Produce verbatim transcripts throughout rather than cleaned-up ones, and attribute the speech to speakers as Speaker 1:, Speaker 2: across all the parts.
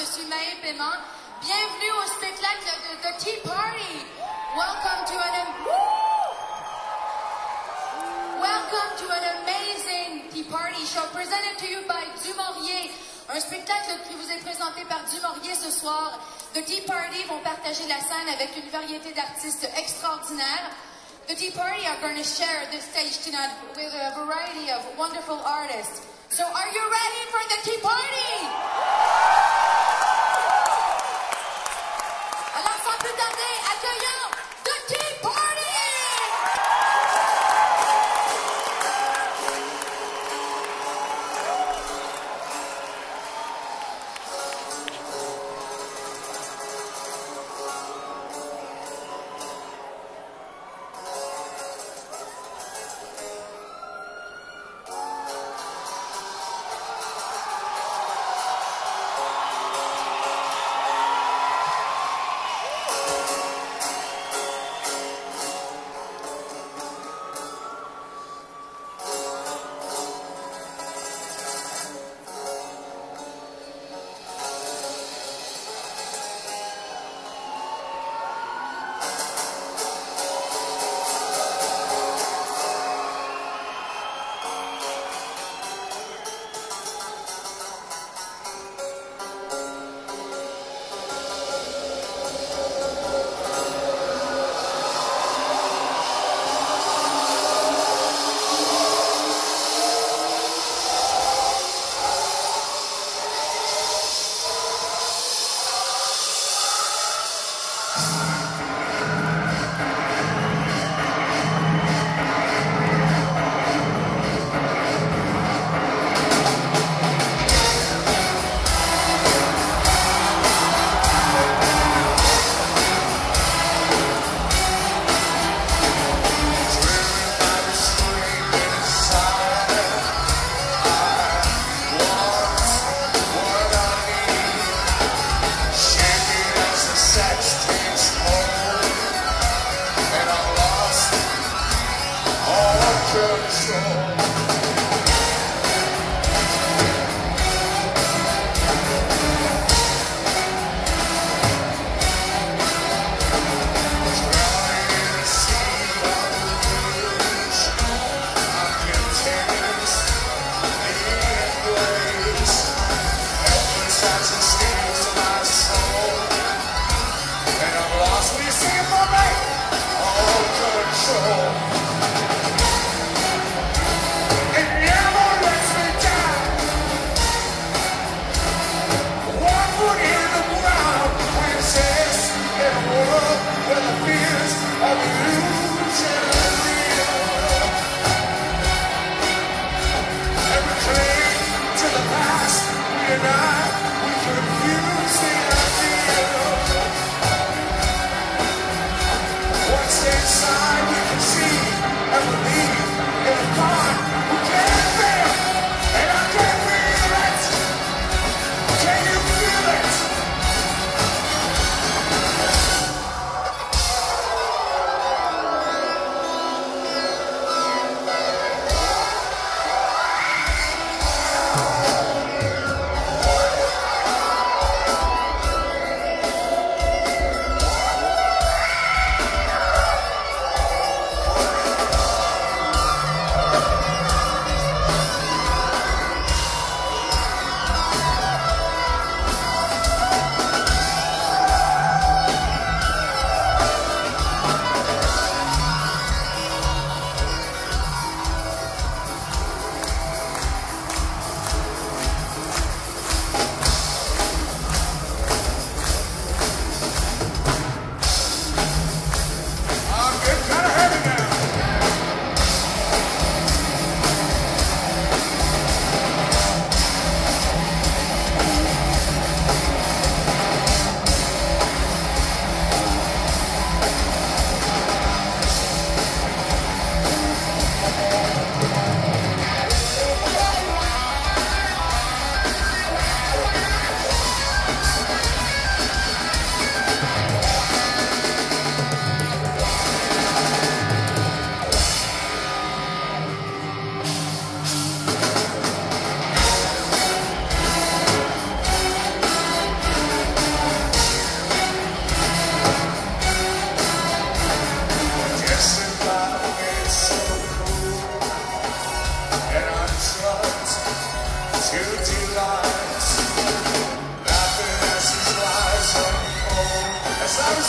Speaker 1: je suis Maë Paiement. Bienvenue au spectacle de The Tea Party. Welcome to an Welcome to an amazing Tea Party show presented to you by Dumouriez. Un spectacle qui vous est présenté par Dumouriez ce soir. The Tea Party vont partager la scène avec une variété d'artistes extraordinaires. The Tea Party are going to share the stage tonight with a variety of wonderful artists. So are you ready for the Tea Party? Alors sans plus tarder, accueillons The Tea Party!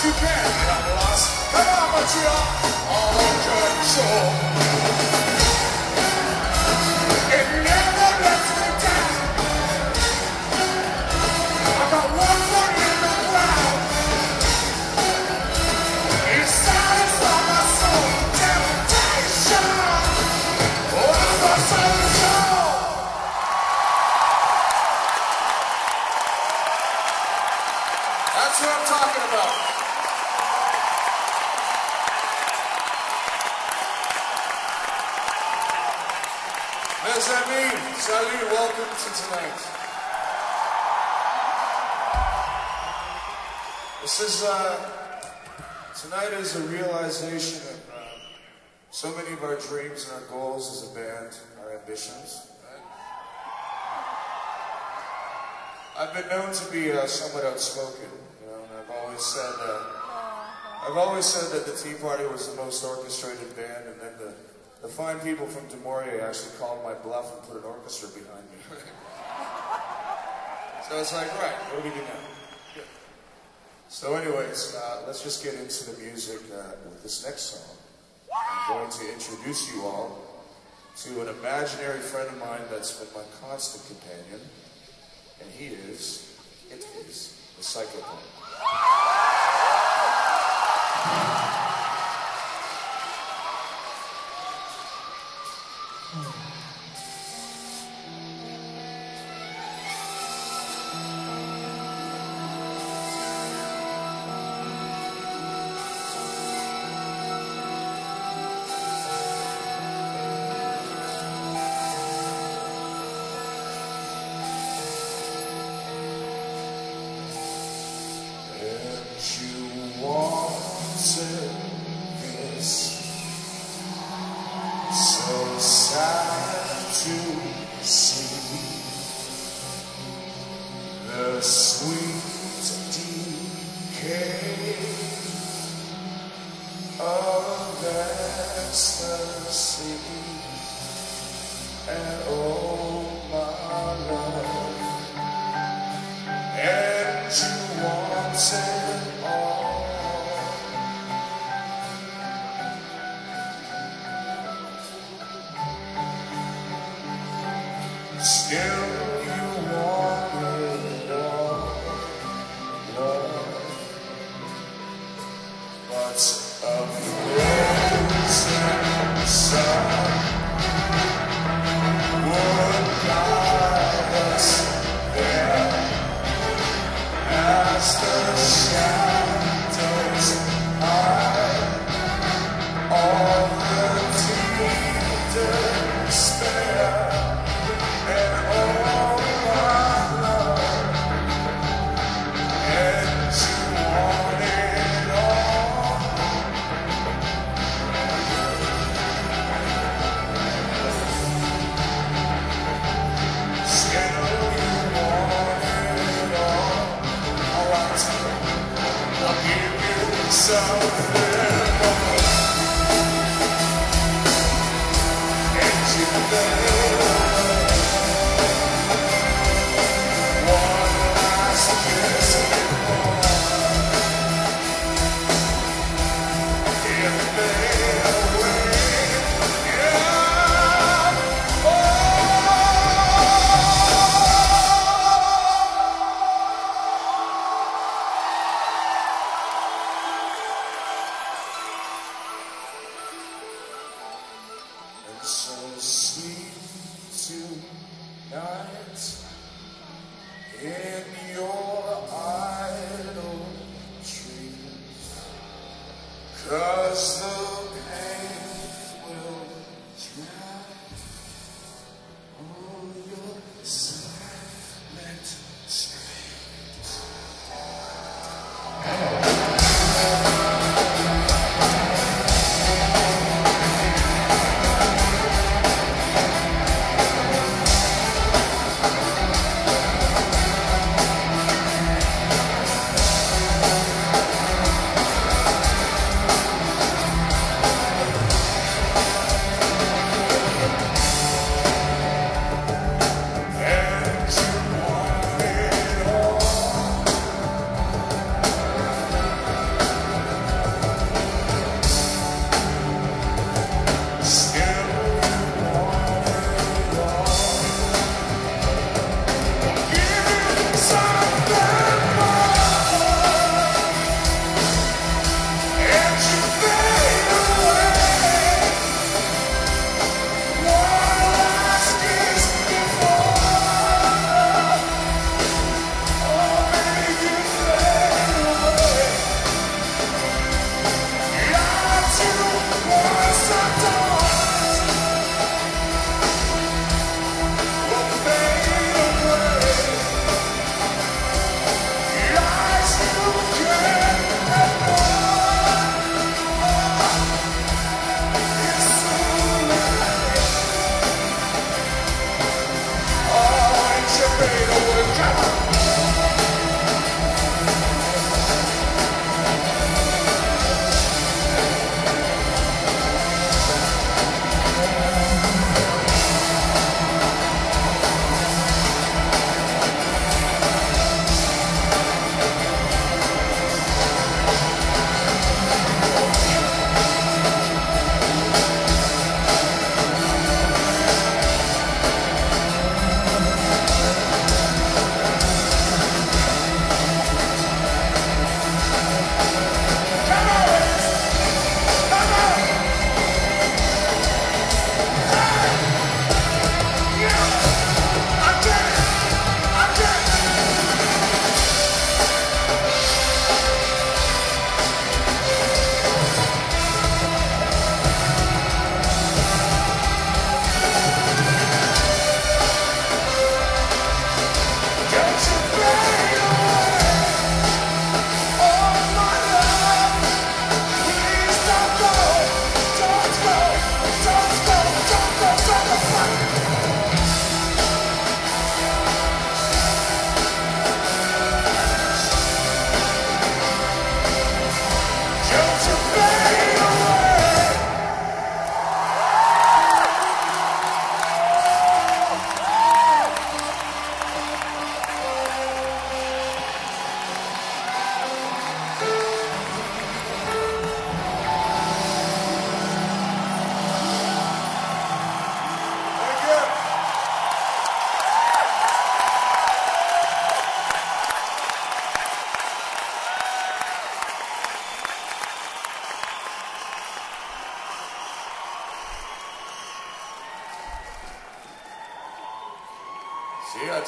Speaker 2: as you can. I'm lost. Come on, Montreal. All control. It never lets me down. I got one foot in the ground. It's satisfy my soul. Temptation. Oh, I'm a soul. That's what I'm talking about. Mes amis, salut, welcome to tonight. This is, uh, tonight is a realization of uh, so many of our dreams and our goals as a band, our ambitions. Right? I've been known to be uh, somewhat outspoken, you know, and I've always said, uh, I've always said that the Tea Party was the most orchestrated band, and then the The fine people from Du Maurier actually called my bluff and put an orchestra behind me. So it's like, right, what do we do now? Yeah. So anyways, uh, let's just get into the music uh, with this next song. I'm going to introduce you all to an imaginary friend of mine that's been my constant companion, and he is, it is, the Psychopomp.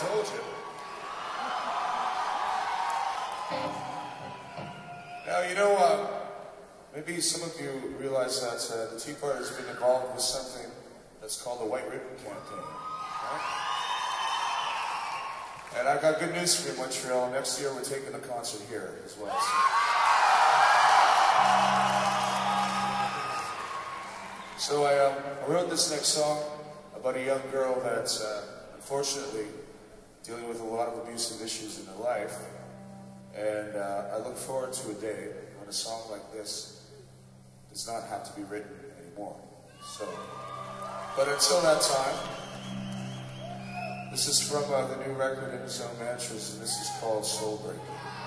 Speaker 2: told you. Now, you know, uh, maybe some of you realize that uh, the Tea Party has been involved with something that's called the White Ribbon Campaign. Right? And I've got good news for you, Montreal. Next year, we're taking the concert here as well. So, so I, um, I wrote this next song about a young girl that's uh, unfortunately dealing with a lot of abusive issues in her life. And uh, I look forward to a day when a song like this does not have to be written anymore. So, but until that time, this is from uh, the new record in his own mantras, and this is called Soulbreaking.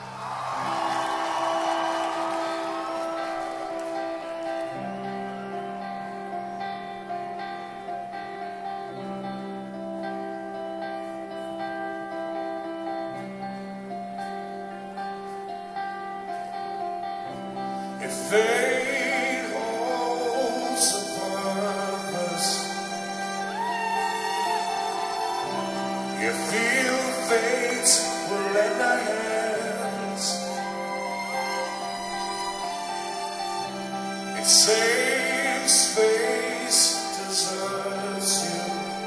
Speaker 2: If fate holds a purpose, you feel fate will lend a hand. It saves face, deserts you.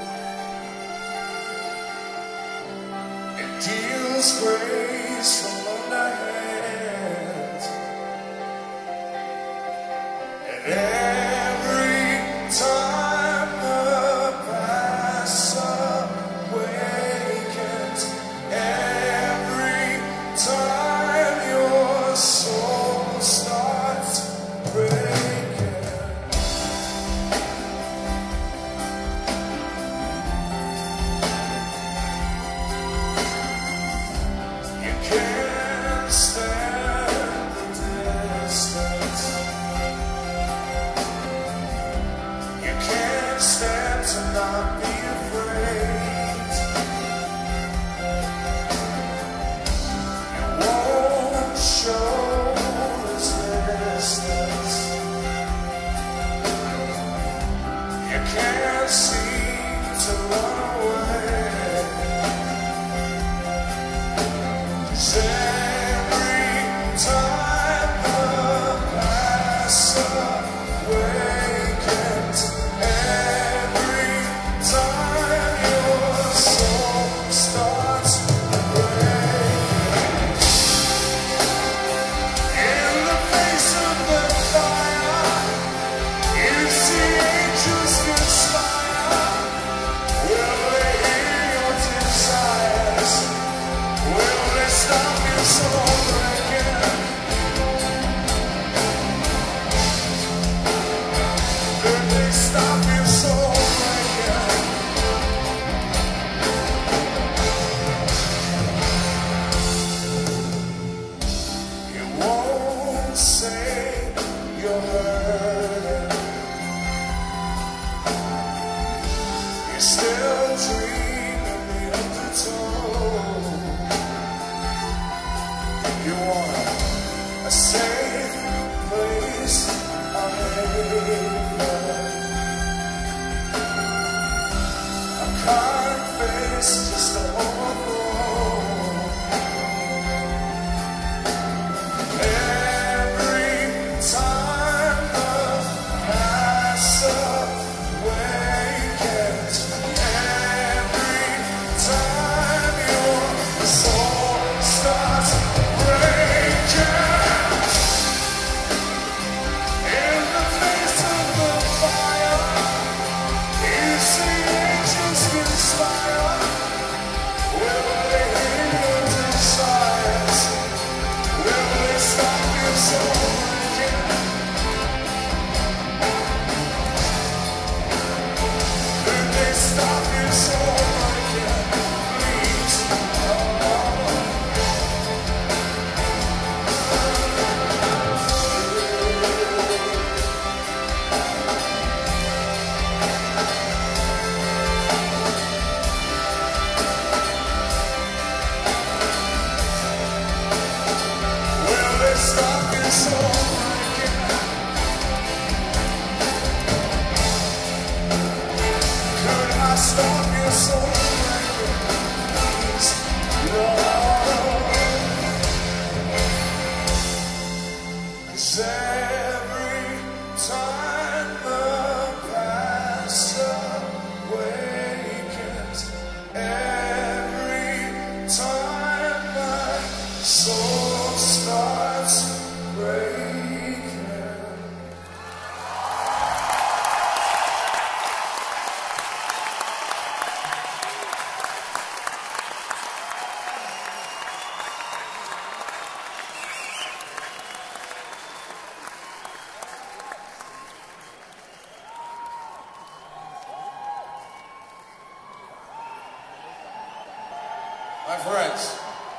Speaker 2: It deals grace from under hand. And every time the passer wakens, every time your soul starts breaking, you can't stand the distance. You can't stand to not be afraid. You won't show resistance. You can't seem to run away. 'Cause every time the passer wakens, every time your soul starts breaking, in the face of the fire, you see angels conspire. Will they hear your desires? Will they stop your soul breaking? Could they stop your soul breaking? You won't say you're hurting. You still dream in the undertow. You want a safe place, a haven, a kind face just to overthrow. Every time the passer wakens, every time your soul starts breaking, in the face of the fire, you see angels conspire. Will they hear your desires? Will they stop your soul breaking? Could they stop your soul breaking? Please, oh, oh. soul starts breaking. My friends,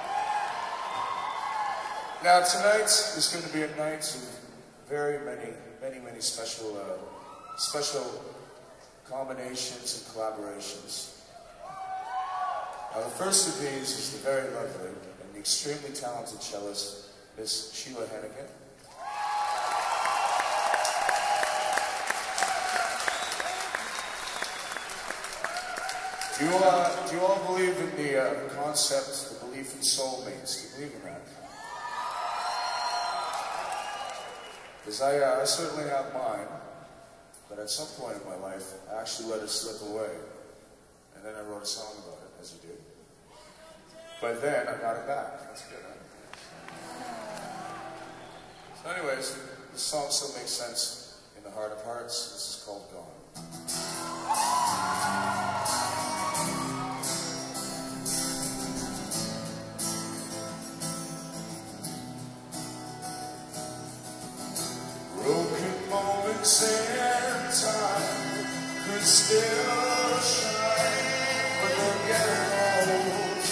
Speaker 2: now tonight is going to be a night of very many, many, many special, uh, special combinations and collaborations. Now the first of these is the very lovely and extremely talented cellist, Miss Sheila Hannigan. Do you, uh, do you all believe in the uh, concept, the belief in soulmates? Do you believe in that? Because I, uh, I certainly have mine, but at some point in my life, I actually let it slip away. And then I wrote a song about it, as you do. But then I got it back. That's good, huh? So anyways, this song still makes sense in the heart of hearts. This is called Gone. And time could still shine, but they're getting old.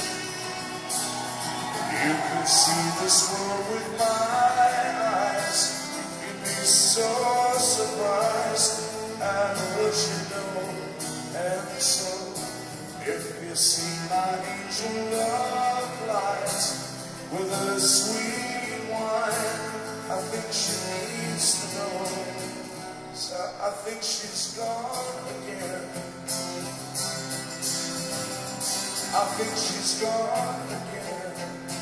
Speaker 2: You could see this world with my eyes, you'd be so surprised at what you know. And so, if you see my angel love light with a sweet wine, I think she needs to know. So I think she's gone again. I think she's gone again.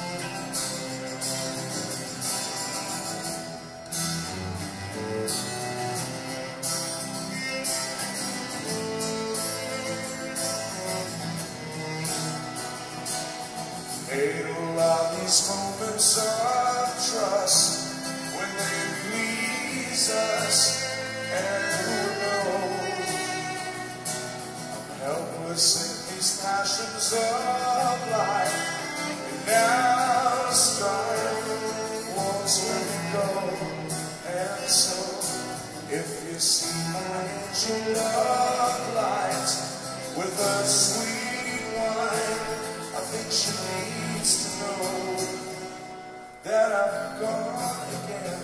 Speaker 2: They allow these moments of trust when they please us. And who knows, I'm helpless in these passions of life. And now strife won't let me go. And so, if you see my angel love light with a sweet wine, I think she needs to know that I've gone again.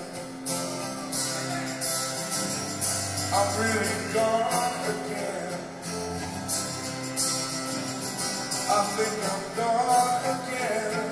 Speaker 2: I'm really gone again. I think I'm gone again.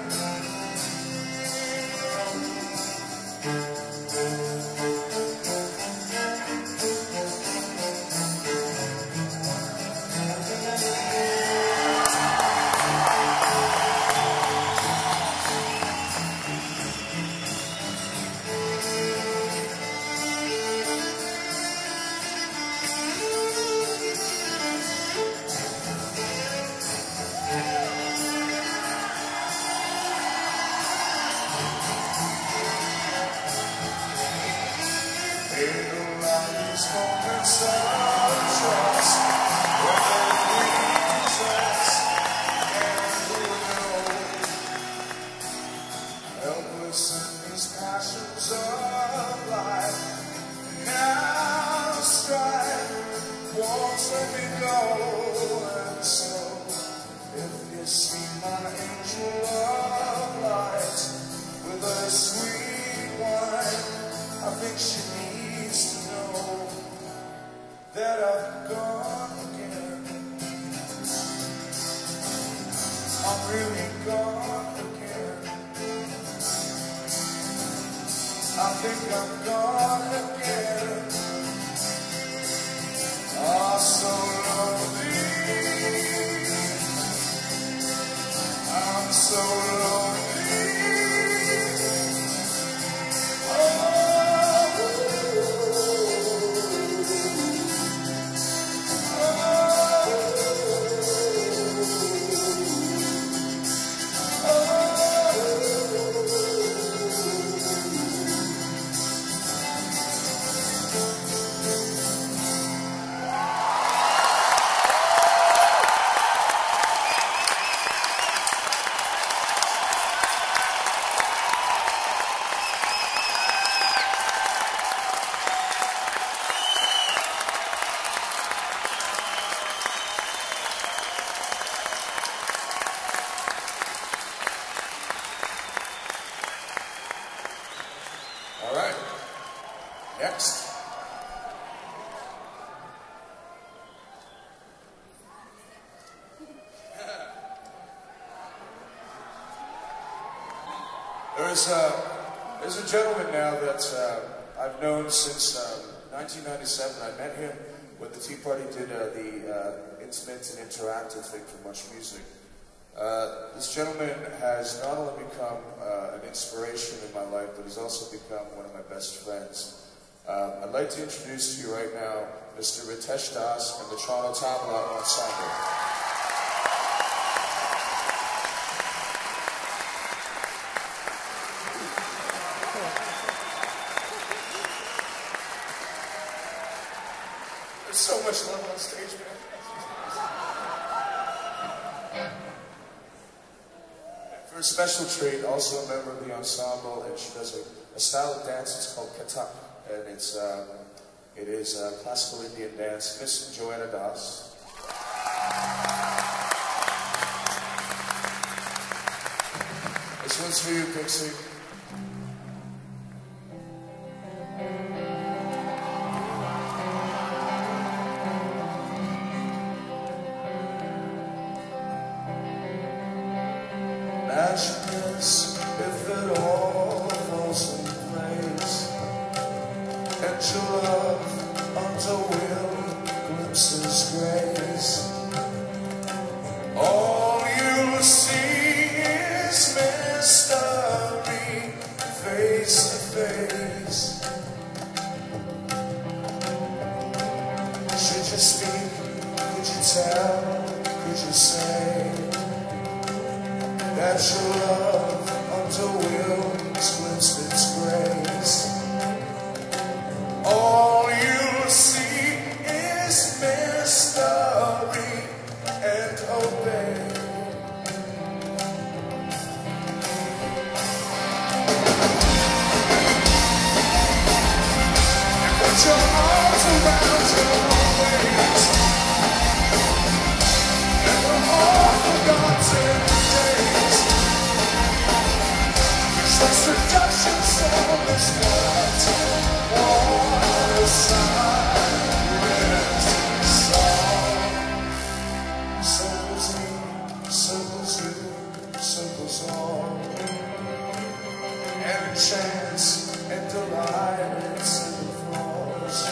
Speaker 2: Oh, There's, uh, there's a gentleman now that uh, I've known since um, nineteen ninety-seven. I met him when the Tea Party did uh, the uh, intimate and interactive thing for Much Music. Uh, this gentleman has not only become uh, an inspiration in my life, but he's also become one of my best friends. Um, I'd like to introduce to you right now Mister Ritesh Das and the Toronto Tabla Ensemble. There's so much love on stage, man. For a special treat, also a member of the ensemble, and she does a, a style of dance. It's called Kathak, and it's um, it is a classical Indian dance. Miss Joanna Das. This one's for you, Pixie. Happiness, if it all falls in place, and your love unto will glimpses grace, all you'll see is mystery, face to face. Should you speak? Could you tell? Could you say that your love unto will glimpsed its grace? All you see is mystery, and obey. And put your arms around your waist, and we're all forgotten days. Seduction's all this night. What a silent song. Circles me, circles you, circles all. And chance and delight in the falls.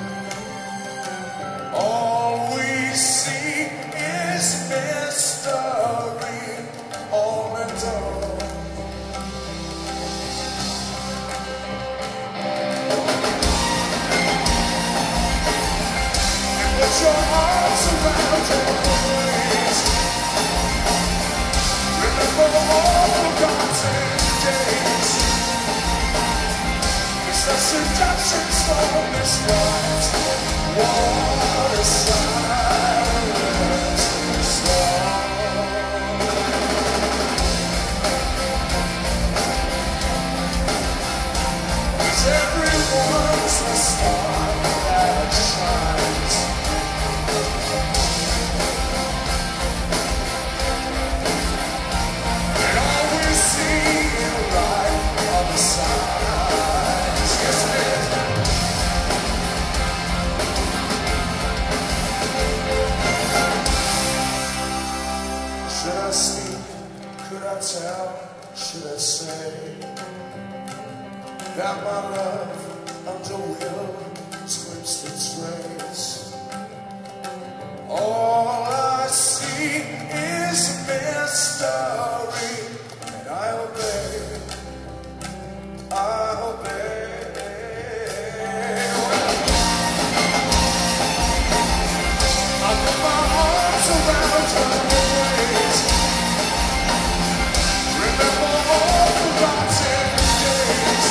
Speaker 2: All we see is mystery, all and all. Put your arms around your waist. Remember all forgotten days. It's the seduction's for this night. What a silent song. Cause everyone's a star that shines. Should I speak? Could I tell? Should I say that my love unto will glimpsed its grace? All I see is mystery, and I obey. I obey. I put my arms around your waist. Remember all forgotten days.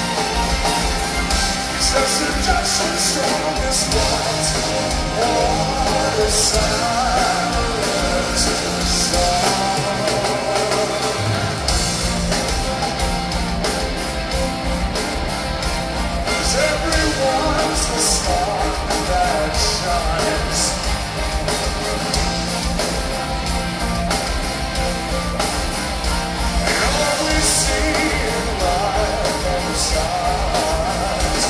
Speaker 2: It's the seduction's strongest light. What a silent song. Everyone's the star that shines. And all we see in life on the sides.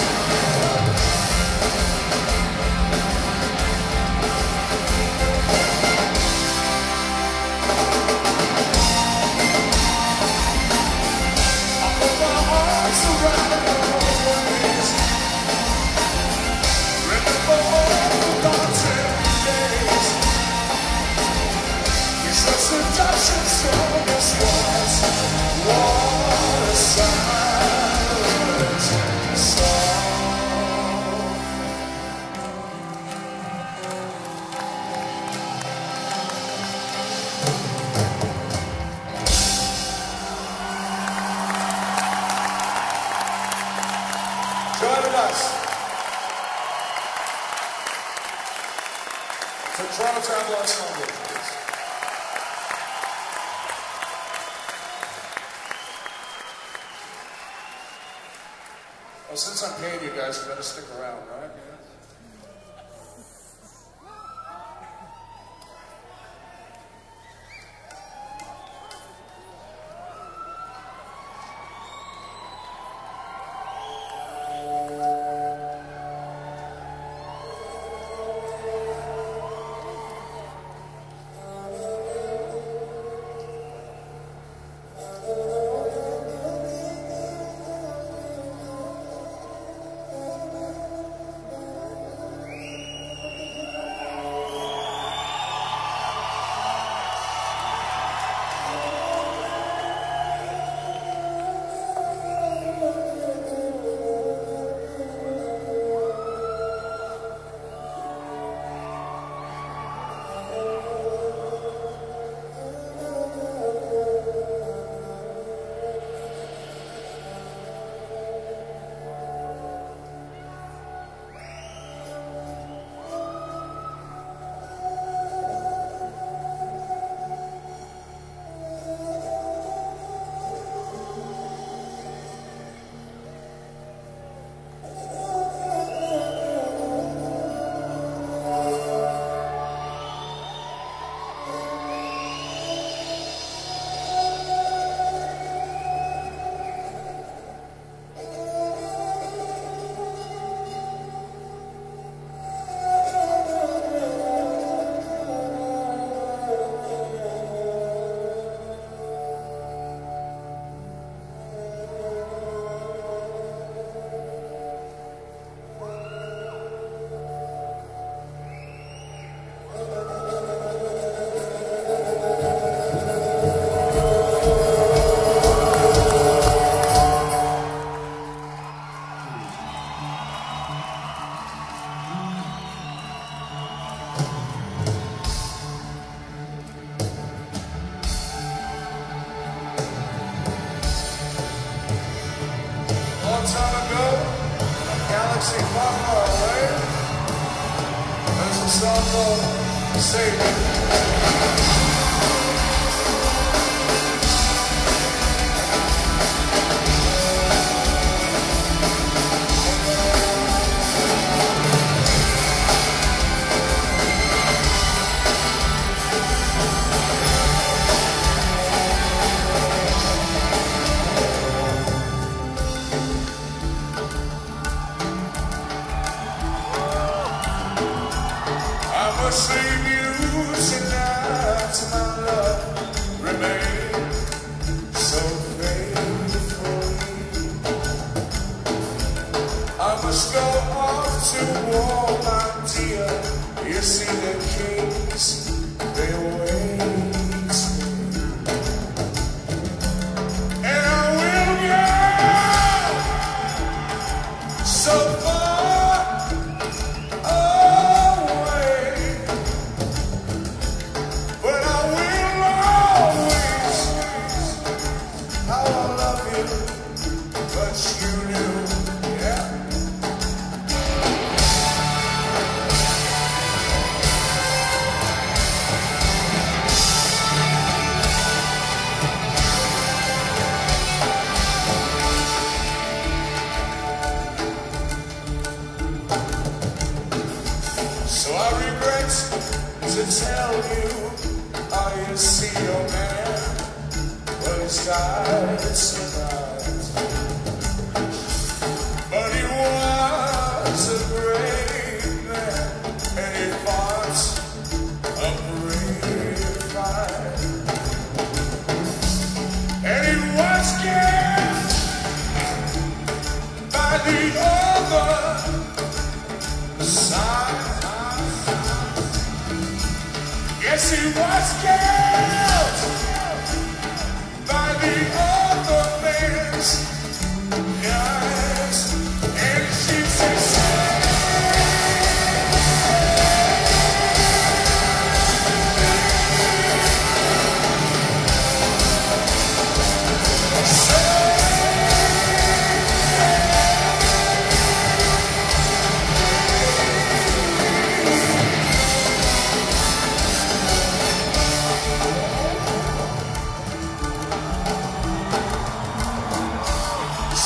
Speaker 2: ます。So Toronto Travel Ensemble, please. Well, since I'm paying you guys, you better stick around, right? Yeah.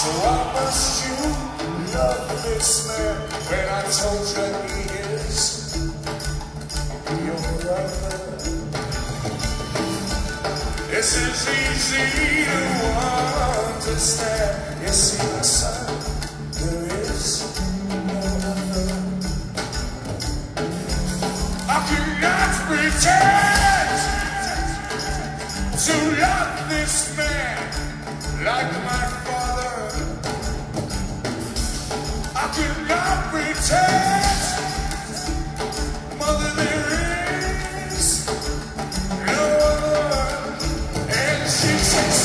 Speaker 2: So why must you love this man when I told you he is your brother? This is easy to understand. You see, my son, there is no other. I cannot pretend to love this man like my father. I cannot pretend, mother, there is no other. And she says,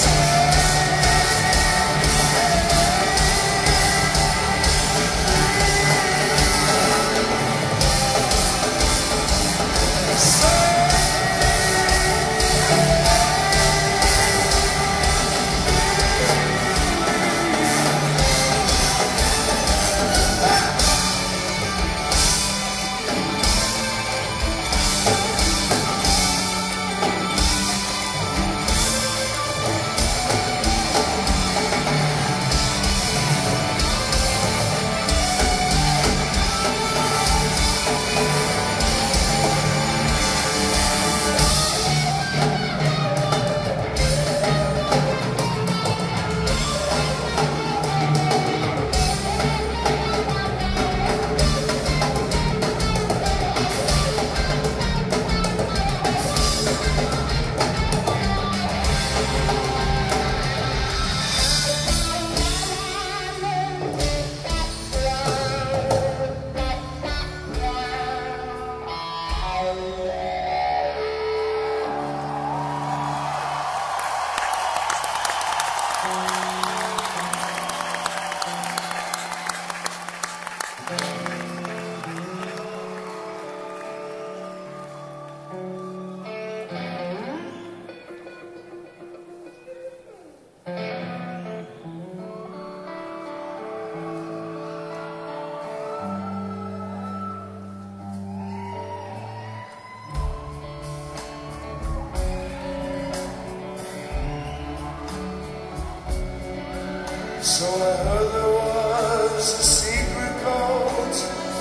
Speaker 2: so I heard there was a secret chord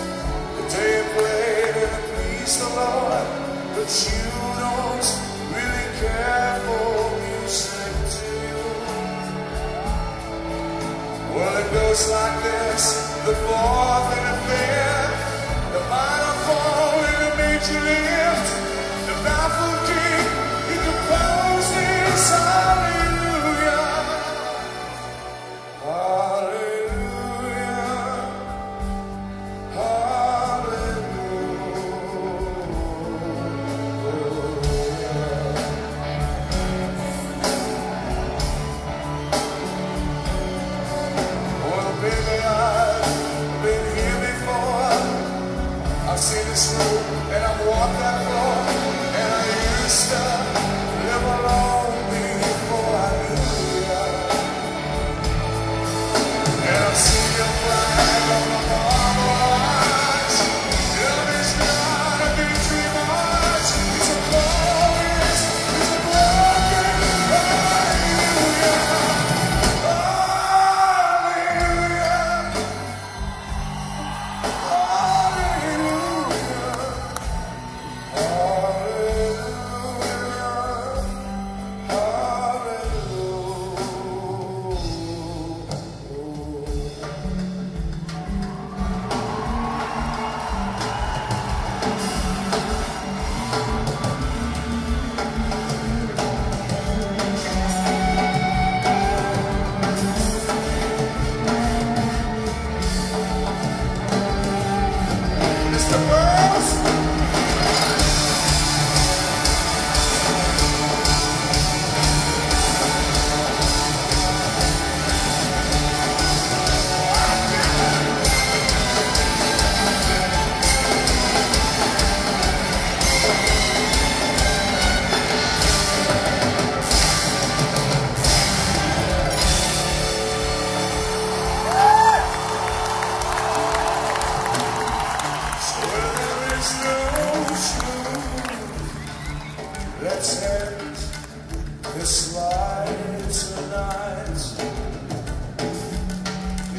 Speaker 2: that they played and it pleased the Lord, but you don't really care for music, do you? Well, it goes like this: the fourth and the fifth, the minor fall and the major lift, the baffled king, he composed his hallelujah. I've seen this room and I've walked that road.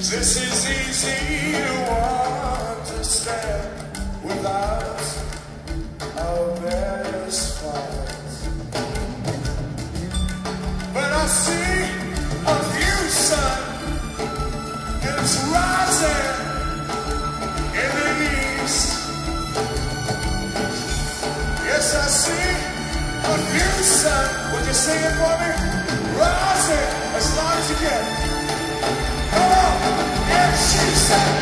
Speaker 2: This is easy to understand without our various fights. But I see a new sun, and it's rising in the east. Yes, I see a new sun. Would you sing it for me? Rising as long as you can. Come on! And she said,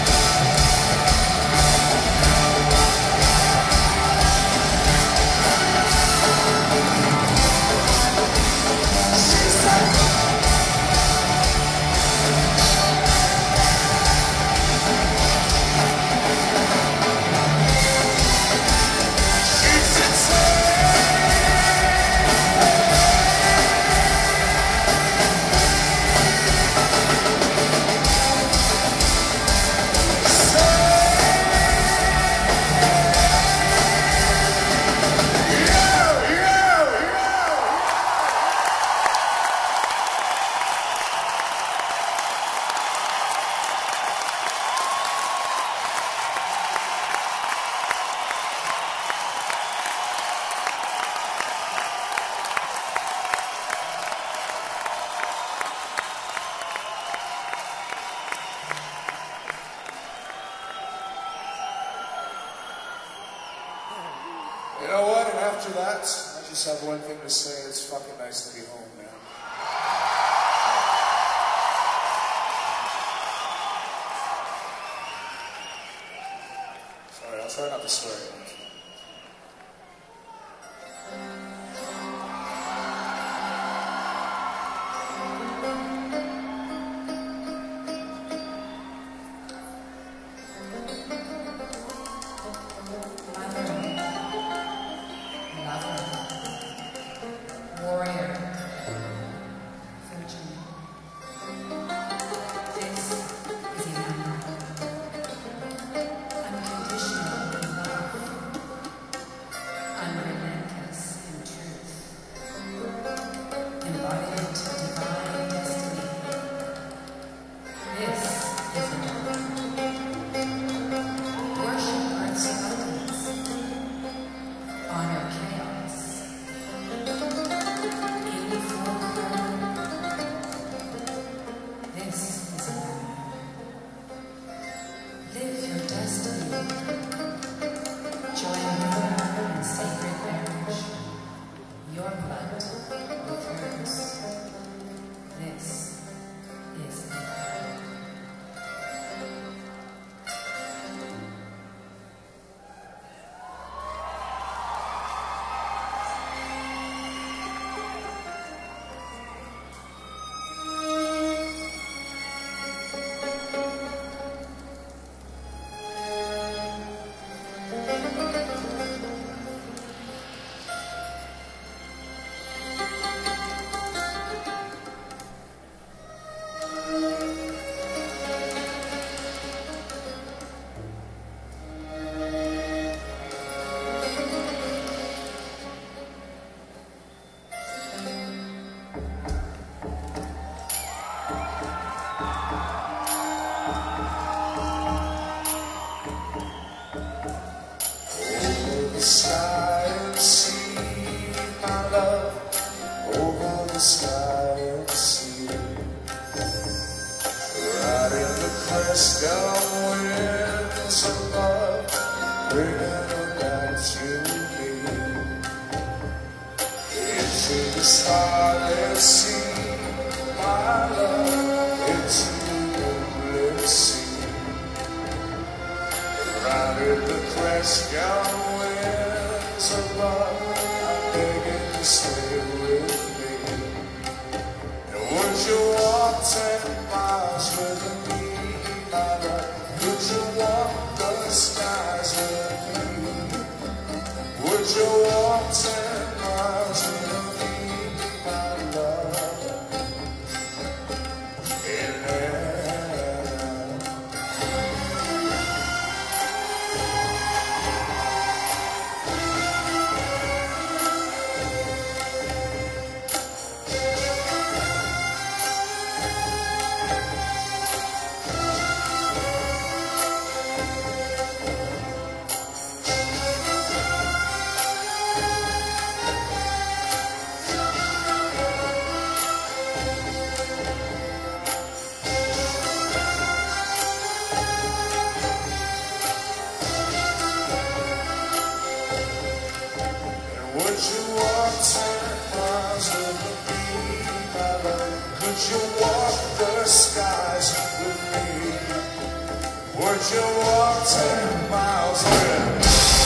Speaker 2: she said, she said, say, you know what? And after that, I just have one thing to say. It's fucking nice to be home, man. Sorry, I'll try not to swear. Would you walk the skies with me? Would you walk ten miles with me?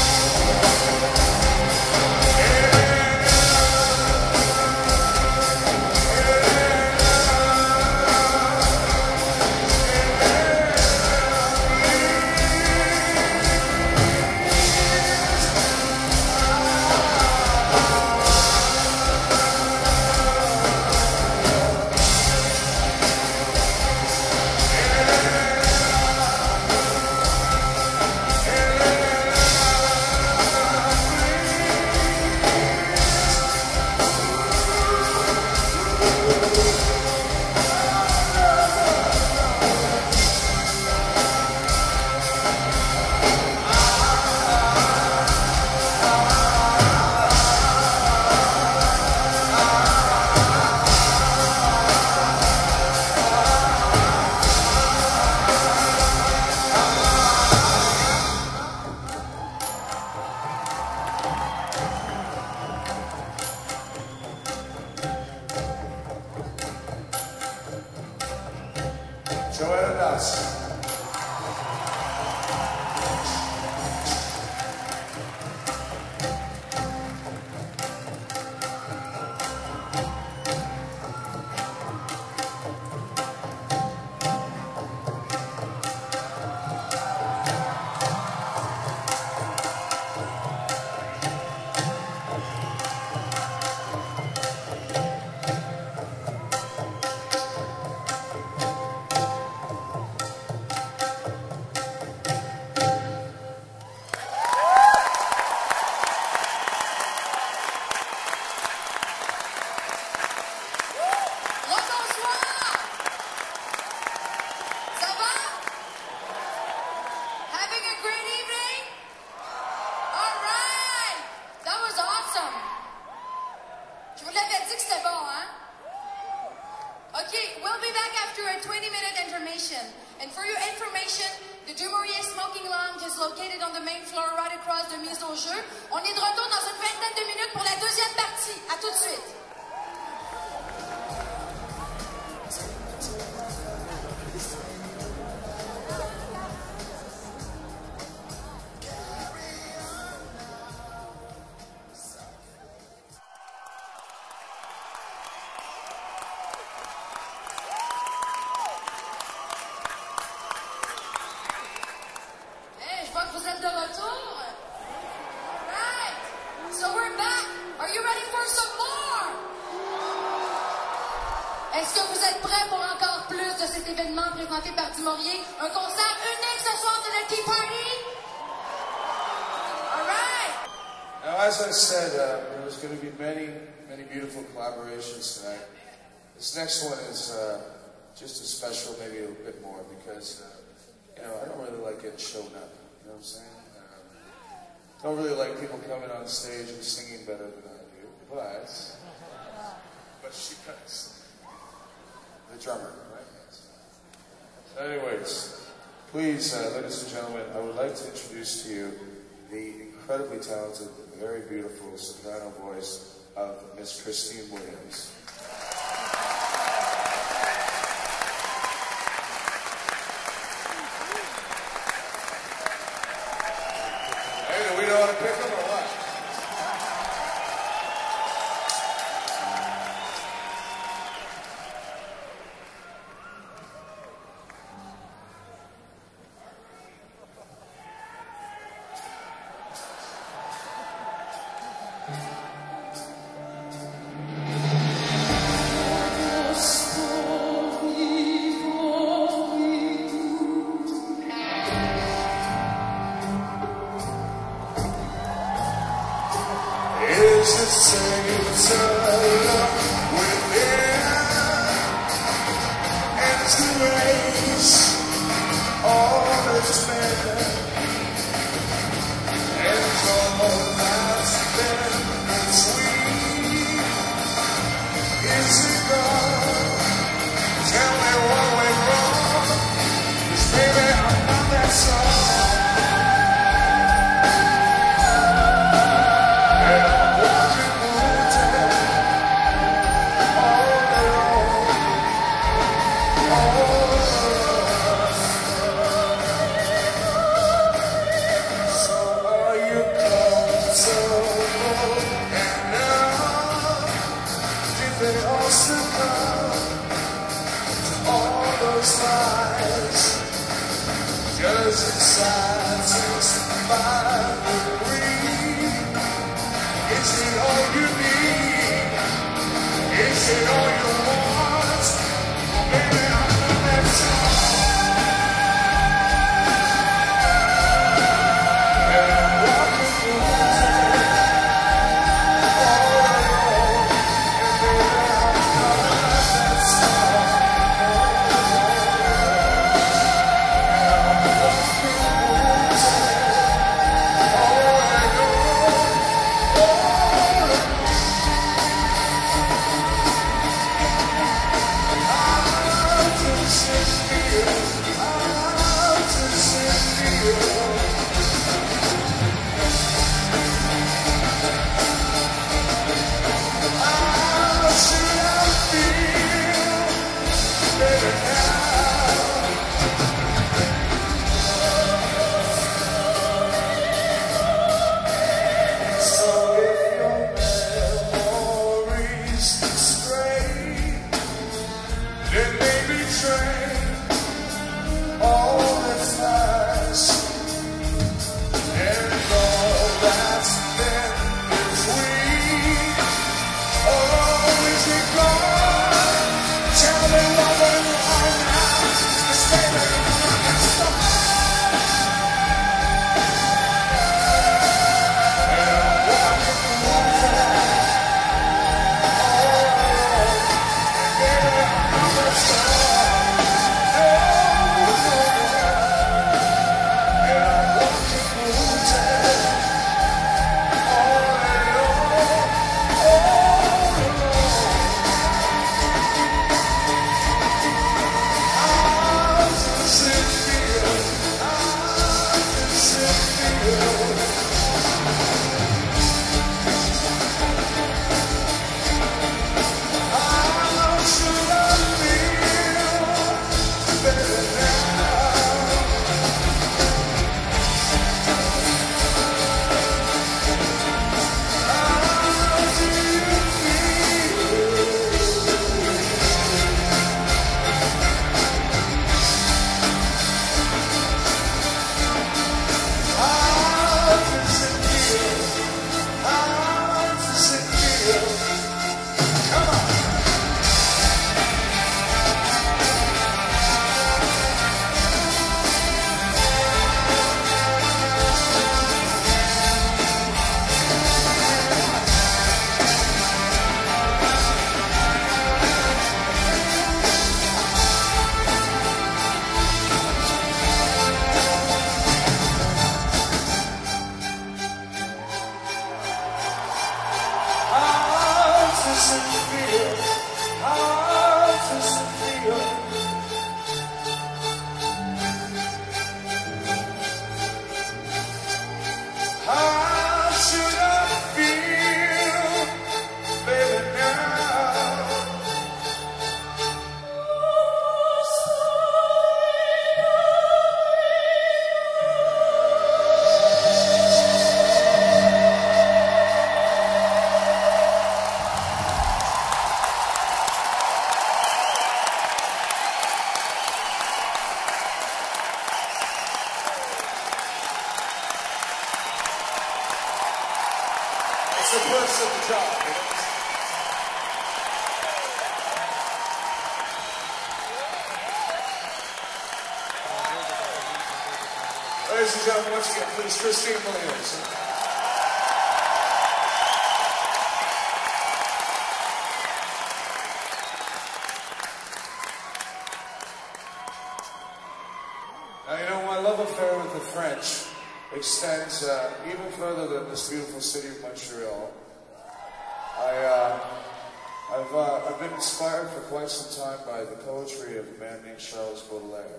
Speaker 2: As I said, uh, there's going to be many, many beautiful collaborations tonight. This next one is uh, just as special, maybe a bit more, because, uh, you know, I don't really like getting shown up, you know what I'm saying? Um, don't really like people coming on stage and singing better than I do, but, but she does. The drummer, right? So anyways, please, uh, ladies and gentlemen, I would like to introduce to you the incredibly talented, very beautiful soprano voice of Miss Christine Williams. Hey, do we know how to pick them or what?
Speaker 3: Thank you.
Speaker 2: the perks of the job. You know? Ladies and gentlemen, once again, please, Christine Williams. Now, you know, my love affair with the French extends uh, even further than this beautiful city of Montreal. I, uh, I've, uh, I've been inspired for quite some time by the poetry of a man named Charles Baudelaire.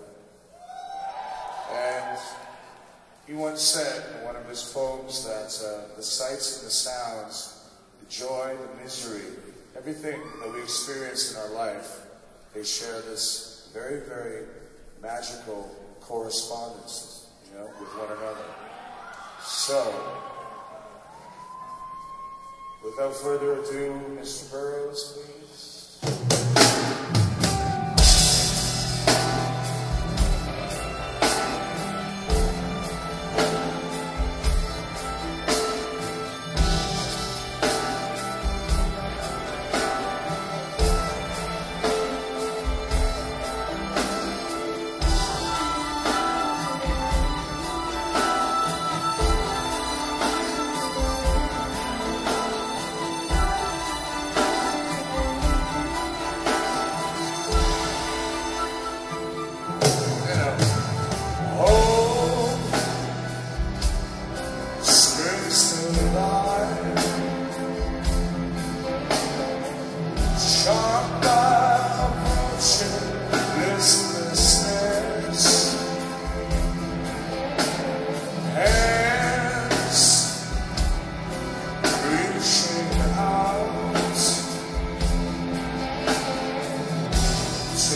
Speaker 2: And he once said in one of his poems that uh, the sights and the sounds, the joy, the misery, everything that we experience in our life, they share this very, very magical correspondences, you know, with one another. So, without further ado, Mister Burroughs, please.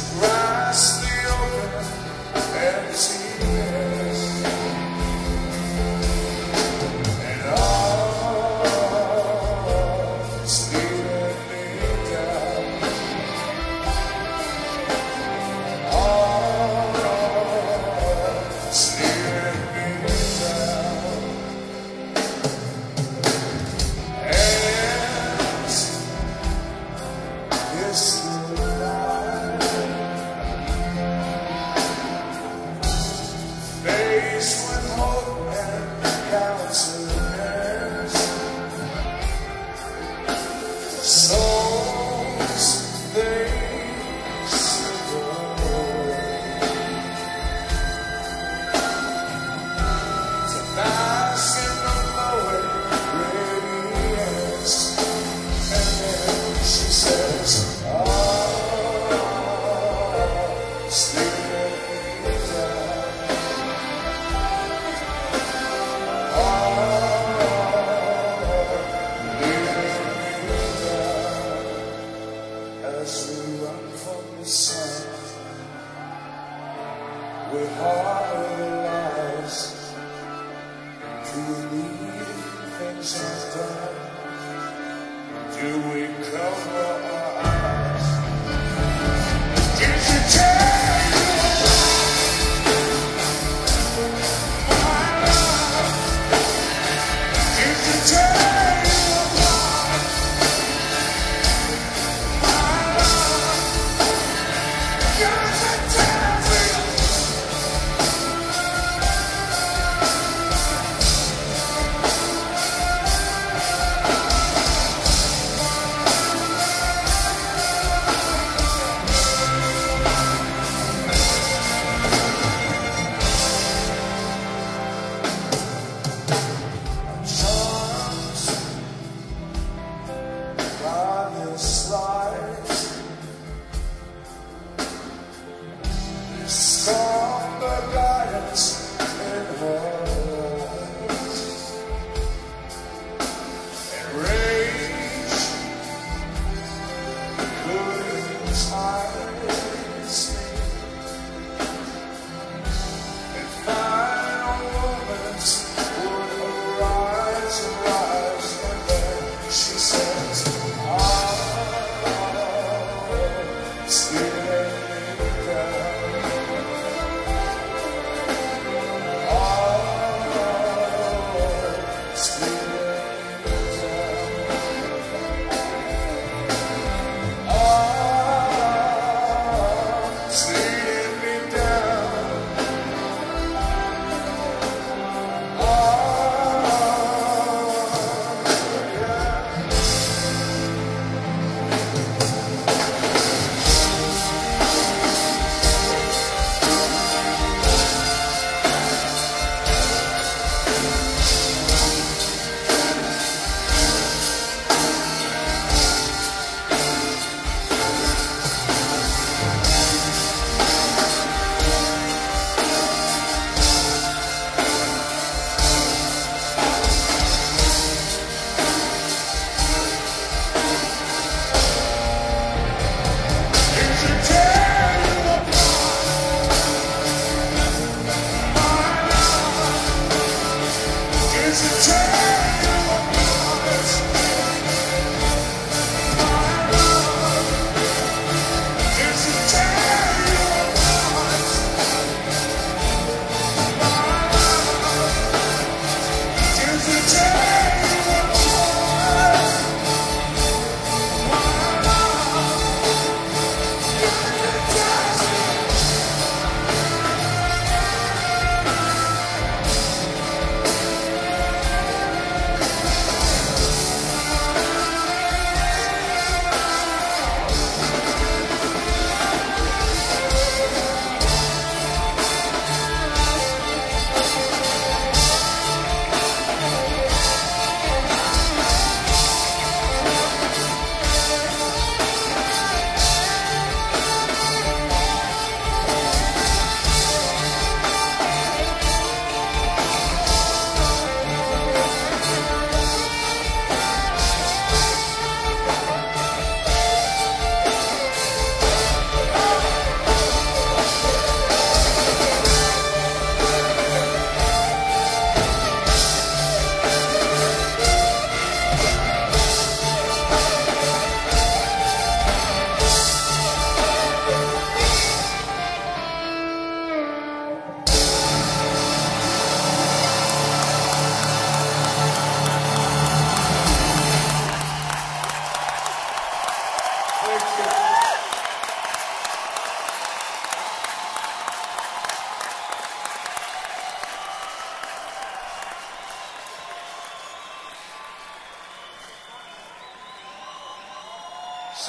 Speaker 2: grasp the open emptiness, and arms leading me down, arms leading me down, and yes, faced with hope and countenance, souls they slip away to bask in the glowing radiance, and then she says, "Ah, sleep me down." As we run from the sun, with heart lies, do we leave things undone? Do we cover our eyes? Did you tell you my love? Did you tell you my love? Got to tell me.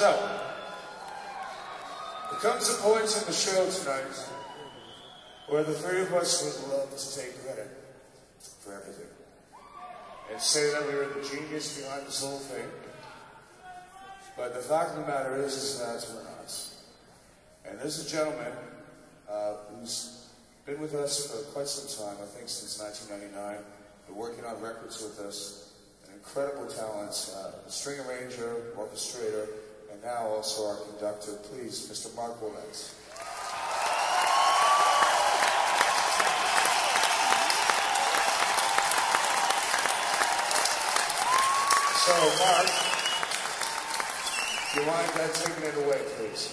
Speaker 2: So, there comes a point in the show tonight where the three of us would love to take credit for everything and say that we were the genius behind this whole thing. But the fact of the matter is, is that we're not. And there's a gentleman uh, who's been with us for quite some time, I think since nineteen ninety-nine, been working on records with us, an incredible talent, uh, string arranger, orchestrator, and now also our conductor. Please, Mister Mark Willett. So, Mark, do you mind uh, taking it away, please?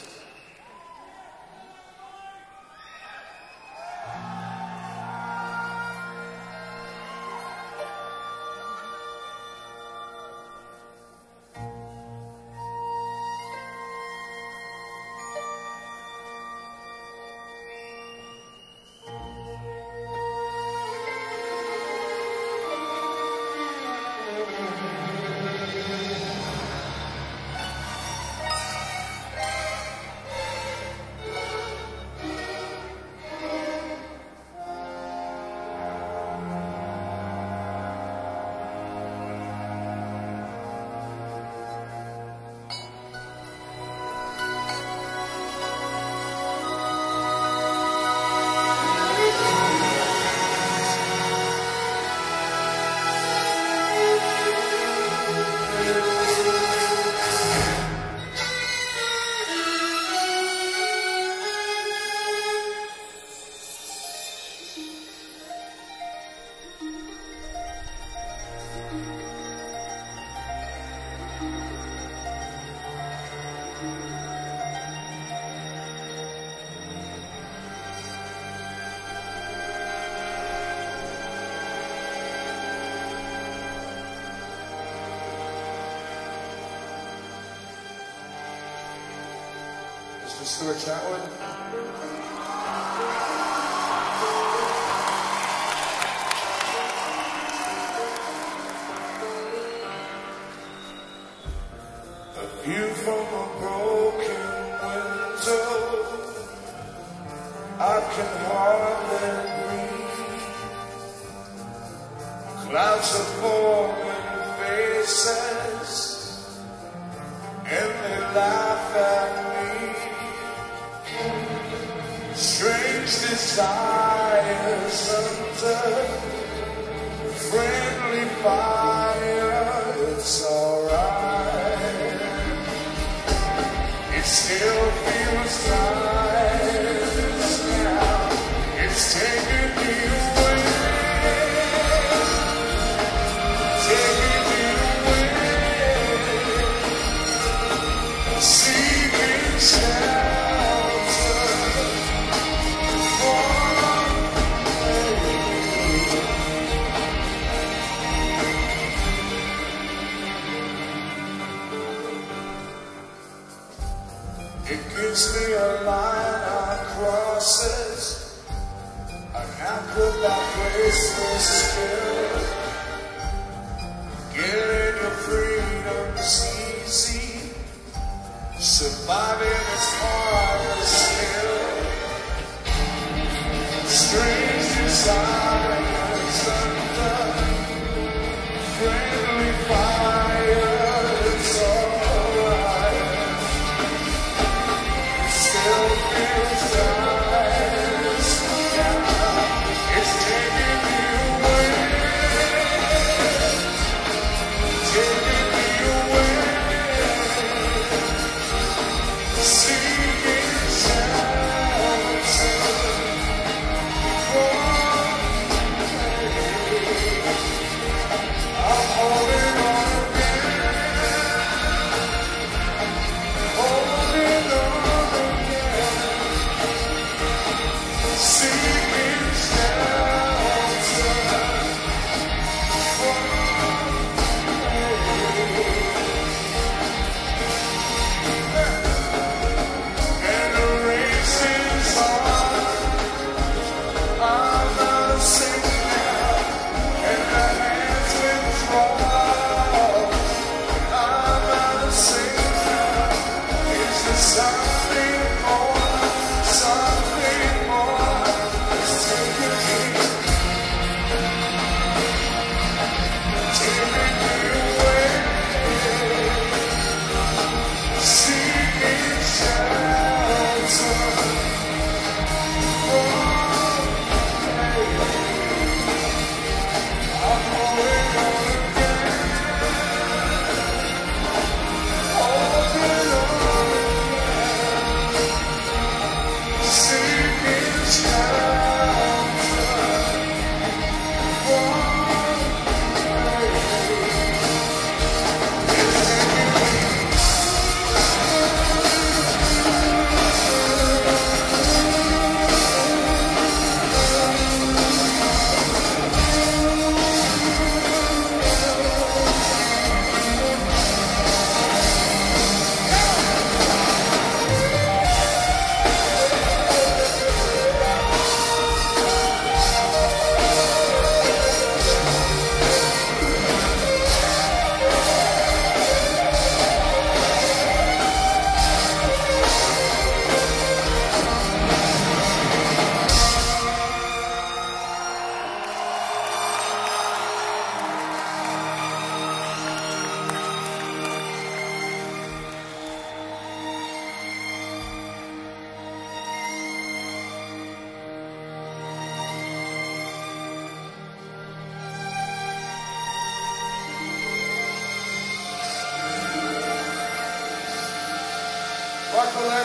Speaker 2: Mister Stuart Chatwood. A view from a broken window, I can hardly breathe. Clouds are forming faces, and they laugh at me. Strange desires under friendly fire. It's alright. It still feels nice now. It's taking me away, taking me away, seeking shelter. Gives me a line I cross it, an apple that graceless skill. Getting your freedom's easy, surviving is hard as skill. Strange desires under friendly fire. It's alright. Still feels nice now. It's taking me away, taking me away, seeking shelter.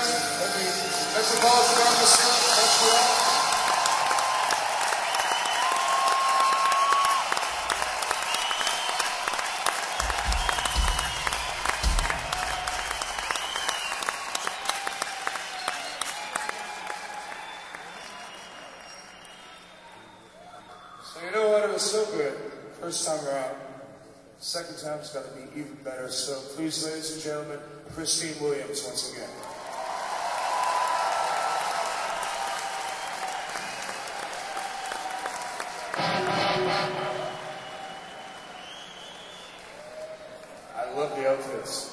Speaker 2: Let me Metropolitan Orchestra, Montréal. So you know what? It was so good. First time around. Second time is going to be even better. So please, ladies and gentlemen, Christine Williams once again. I love the outfits.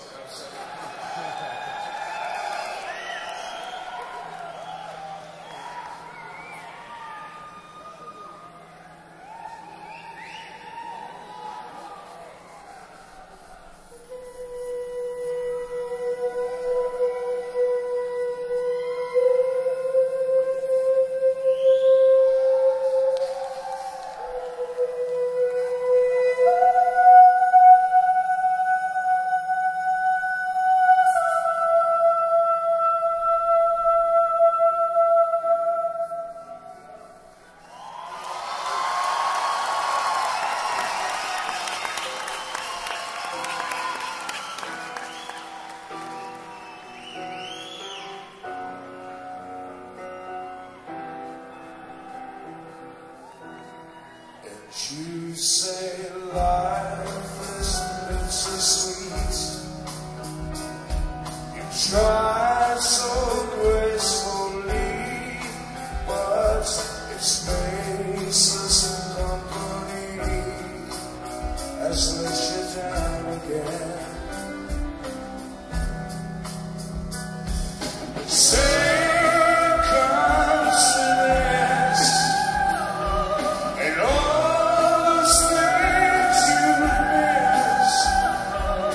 Speaker 2: You say life is bittersweet. You try so gracefully, but it's baseless company has let you down again. Same coincidence, and all those things you miss.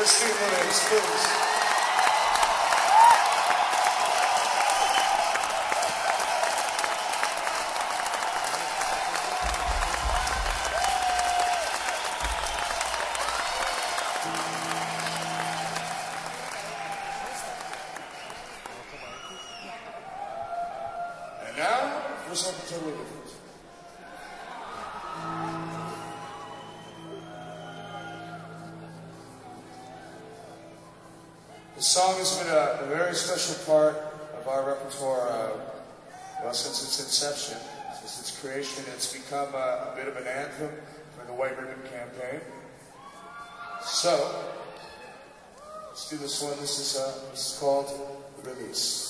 Speaker 2: The song has been a, a very special part of our repertoire, uh, well, since its inception, since its creation. It's become a, a bit of an anthem for the White Ribbon Campaign. So, let's do this one. This is, uh, this is called Release.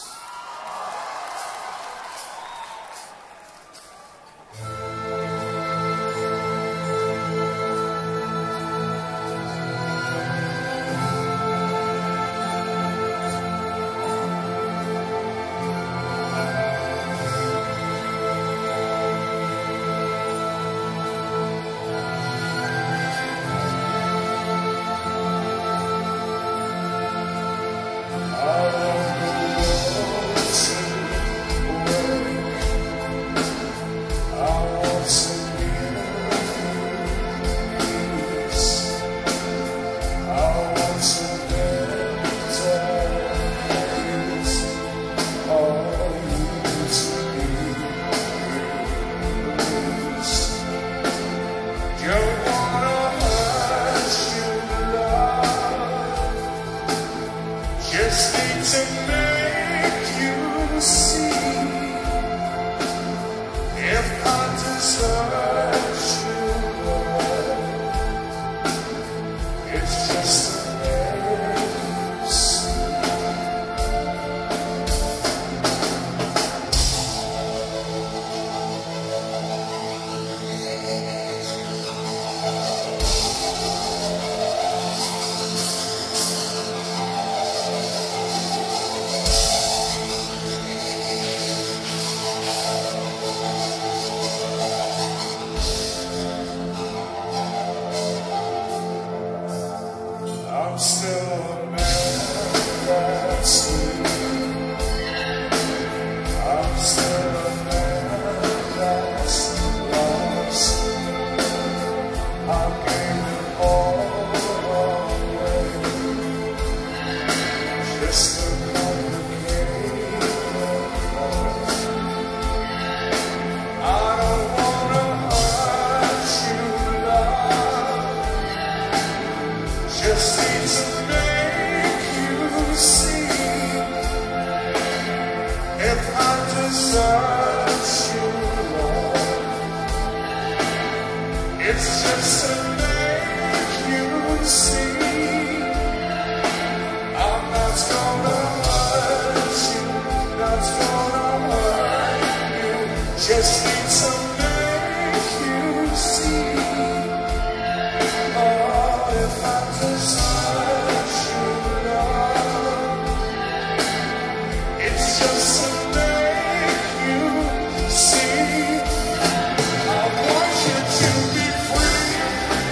Speaker 2: I want you to be free.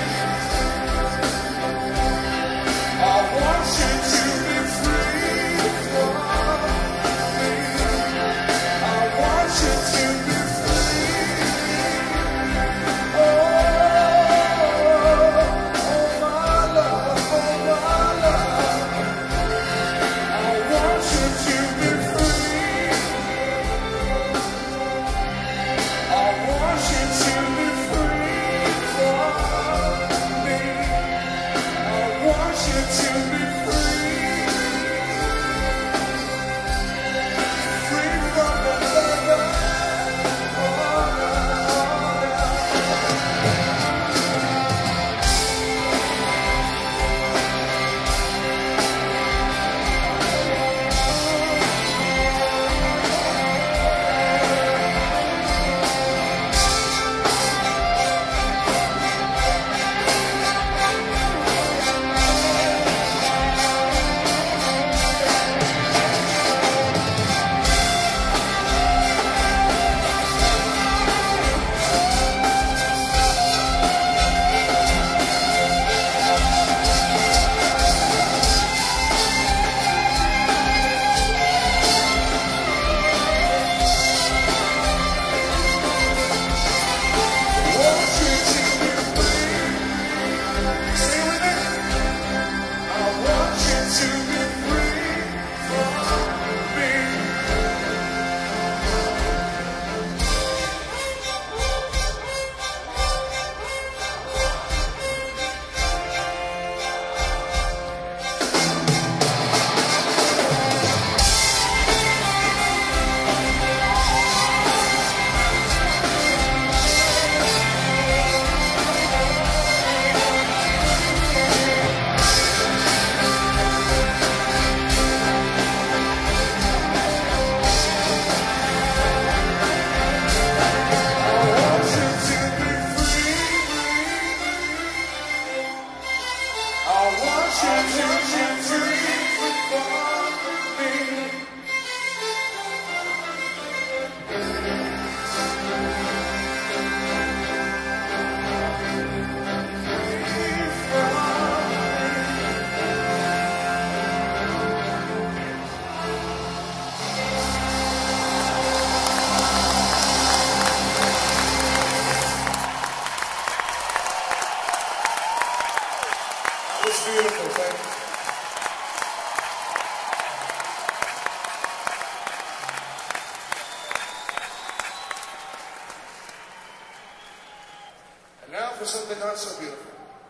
Speaker 2: Now for something not so beautiful.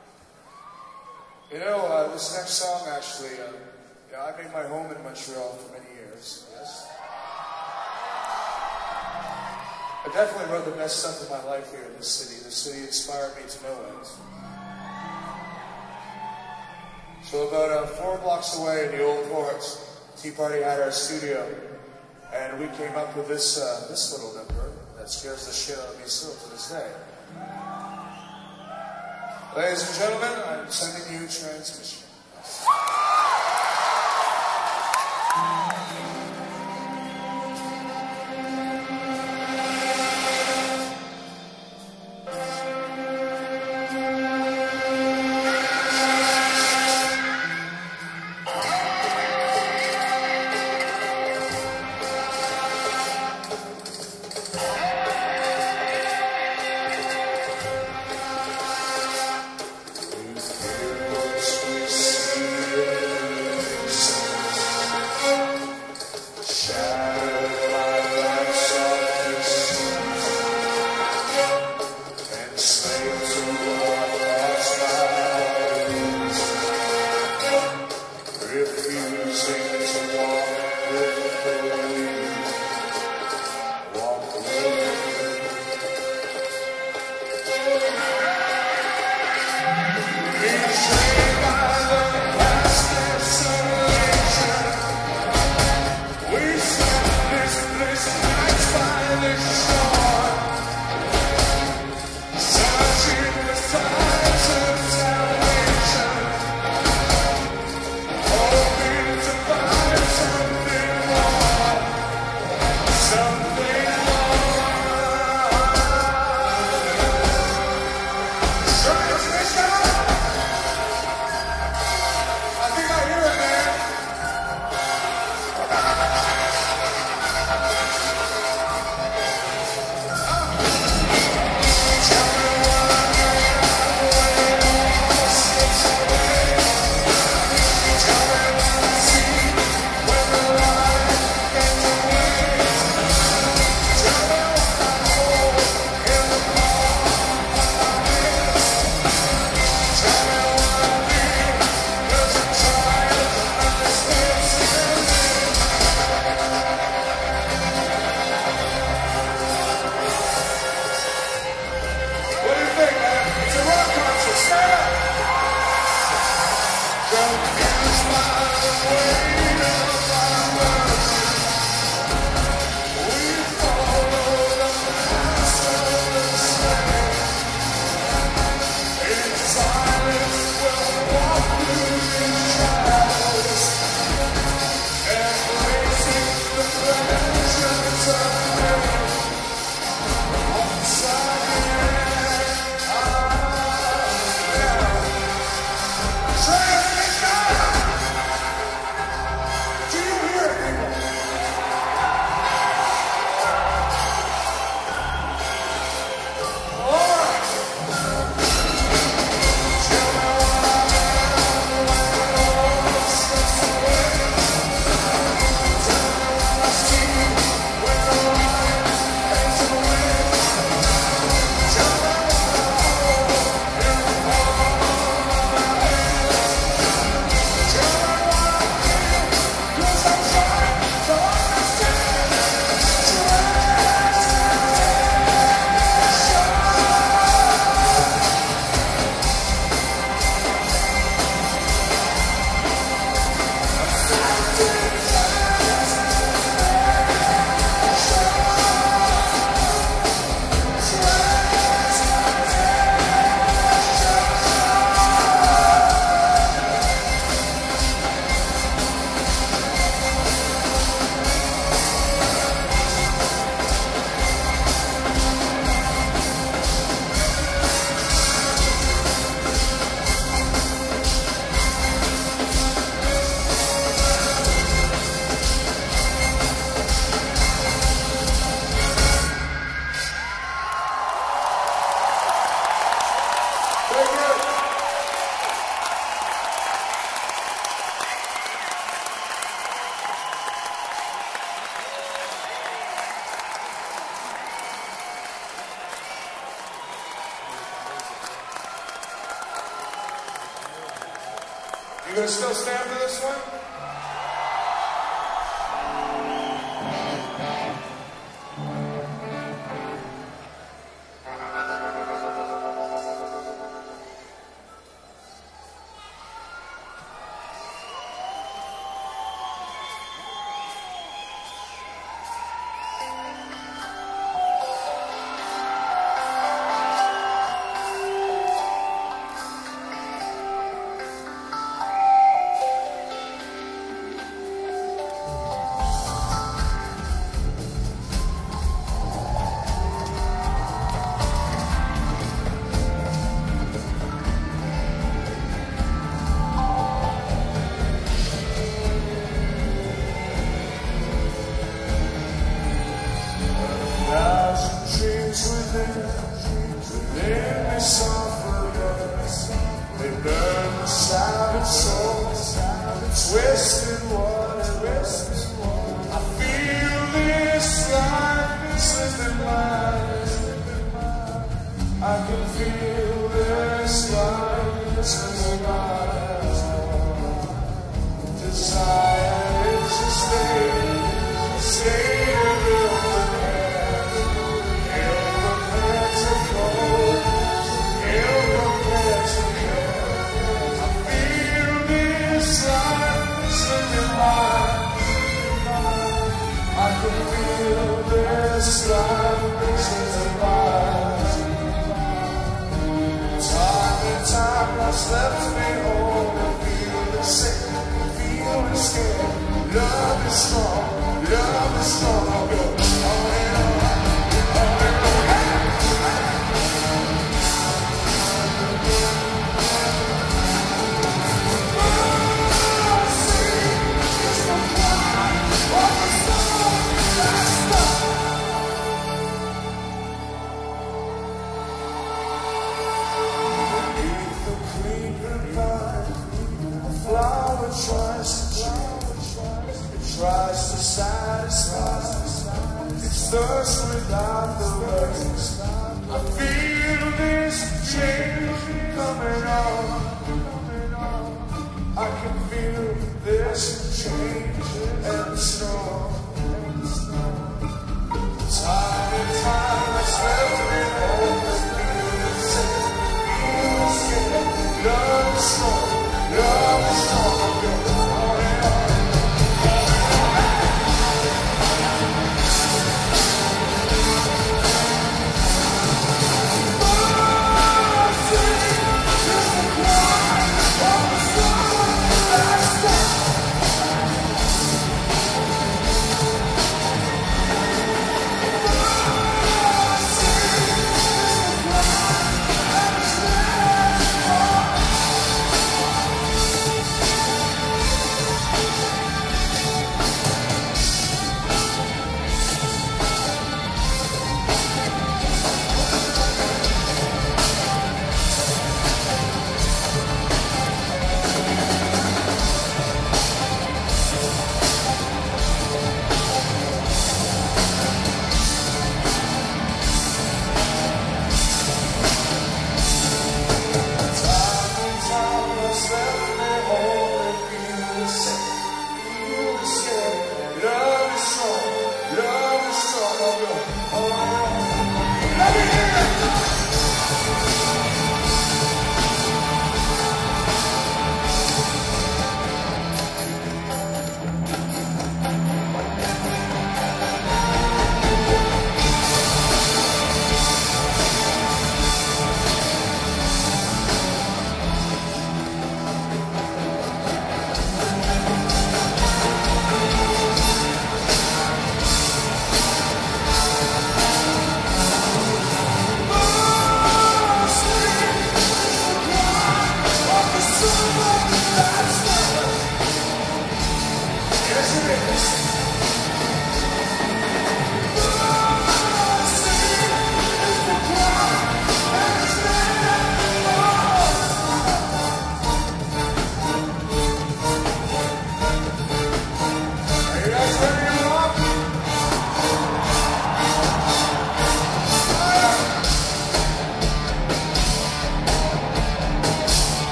Speaker 2: You know, uh, this next song actually, uh, you know, I made my home in Montreal for many years, yes. I definitely wrote the best stuff of my life here in this city. This city inspired me to no end. So about uh, four blocks away in the Old Port, Tea Party had our studio, and we came up with this, uh, this little number that scares the shit out of me still to this day. Ladies and gentlemen, I'm sending you Transmission.
Speaker 3: Sun
Speaker 2: gonna still stand for this one?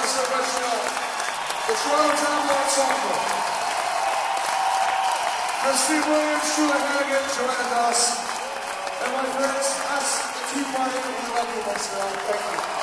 Speaker 2: Orchestra Original, the Toronto Town Ensemble, Christine Williams, Julie Hannigan, Joanna Dawson, and my friends, us, the Tea Party, we love you, Montreal. Thank you.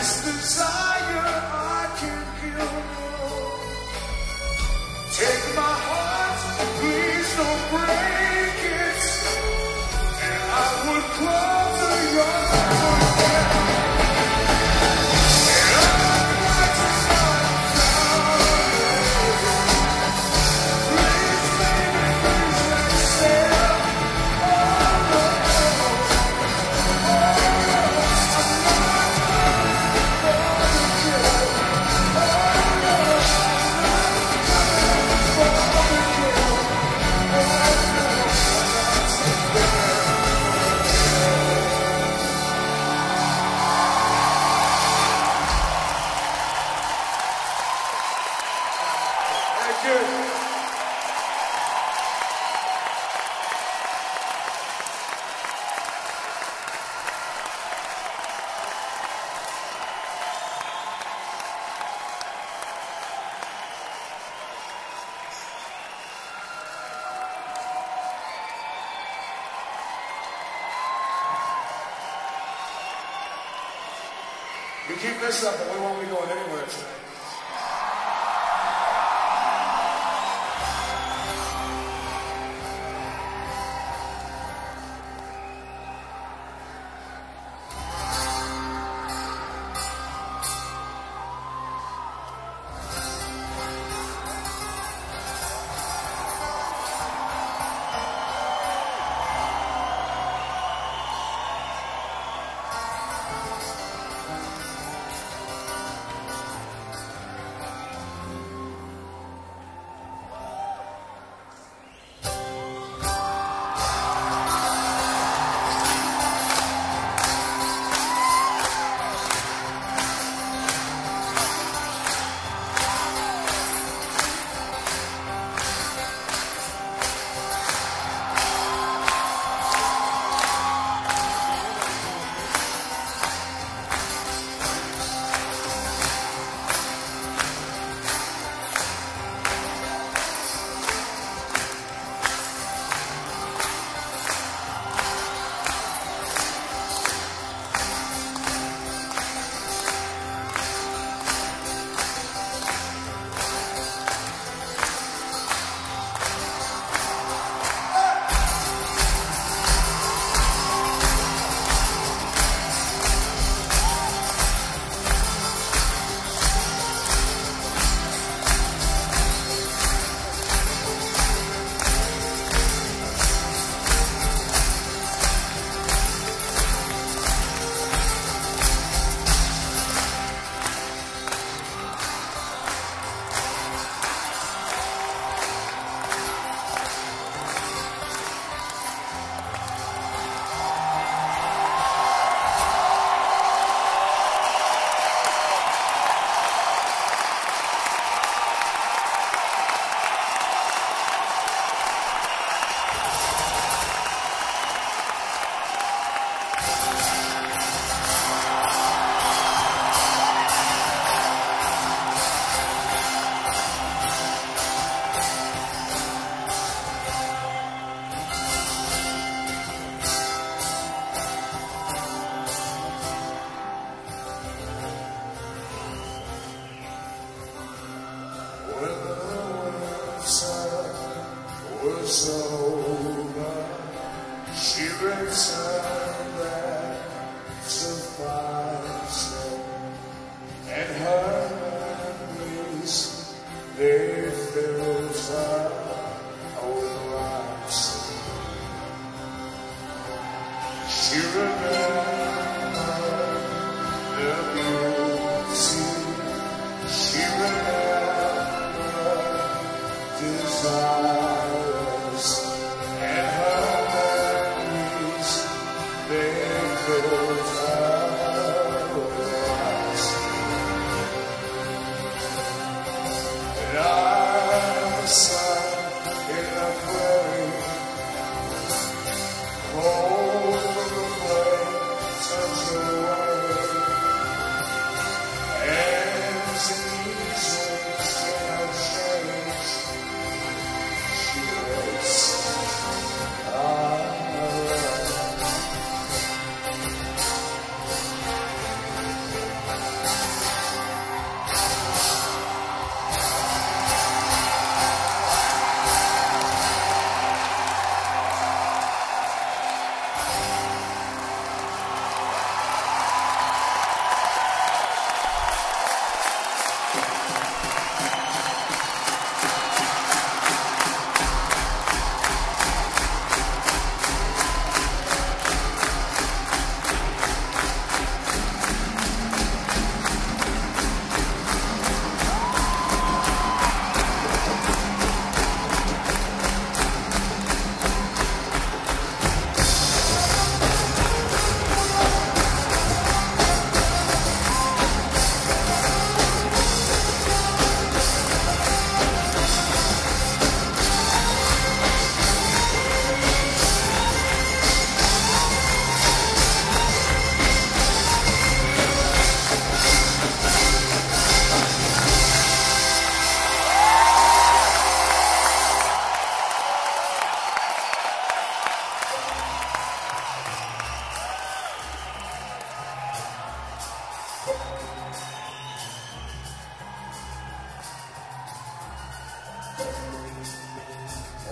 Speaker 2: this desire I can feel more. Take my heart, please don't break it, and I would crawl to your heart again. And I'd like to find out. Please, baby, please, let's sail. Oh, no, oh, I'm not coming for the kill. Oh, no, I'm not coming for the kill. Oh, no, I'm not Thank you. We keep this up, but we won't be going anywhere tonight.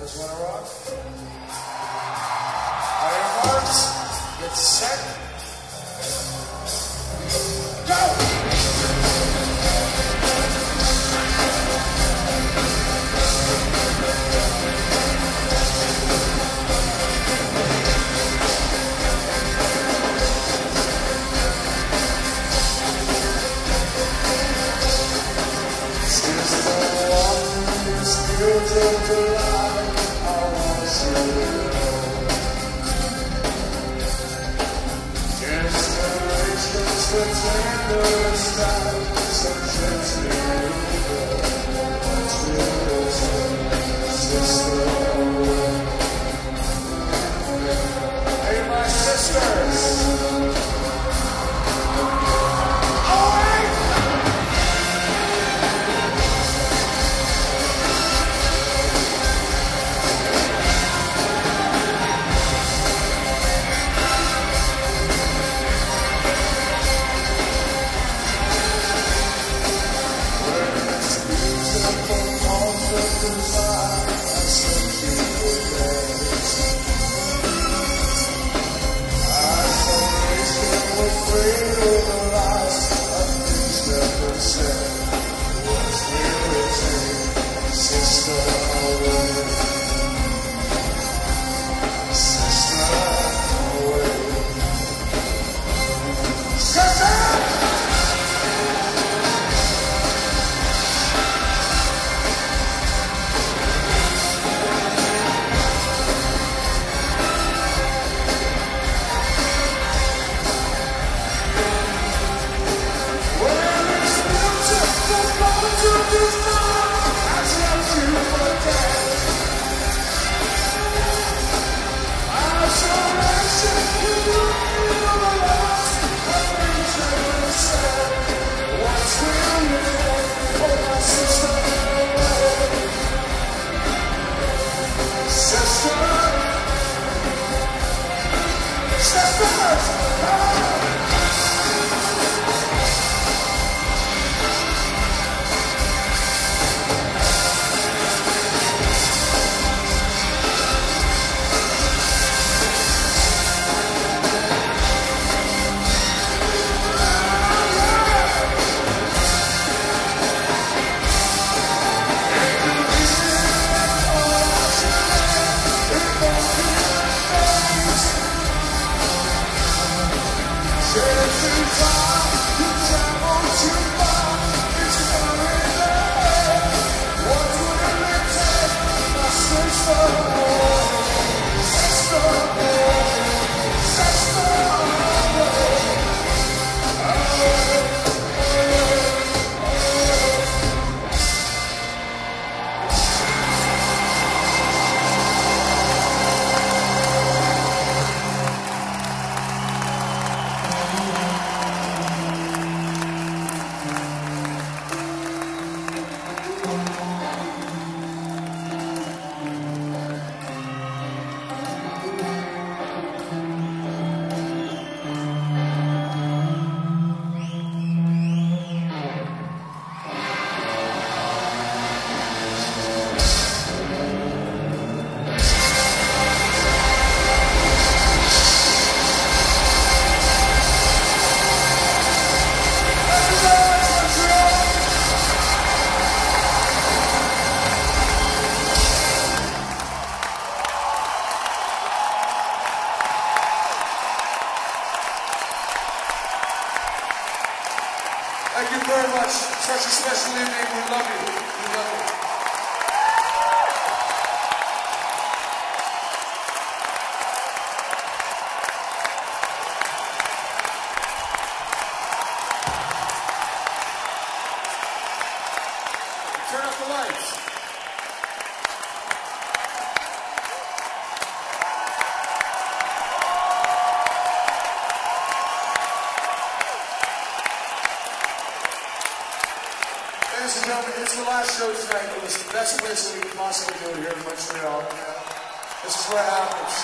Speaker 2: guys want to rock? On your marks, get set, go! Hey, my sisters! Ladies and gentlemen, it's the last show tonight. It was the best place that we could possibly do it here in Montreal. This is where it happens.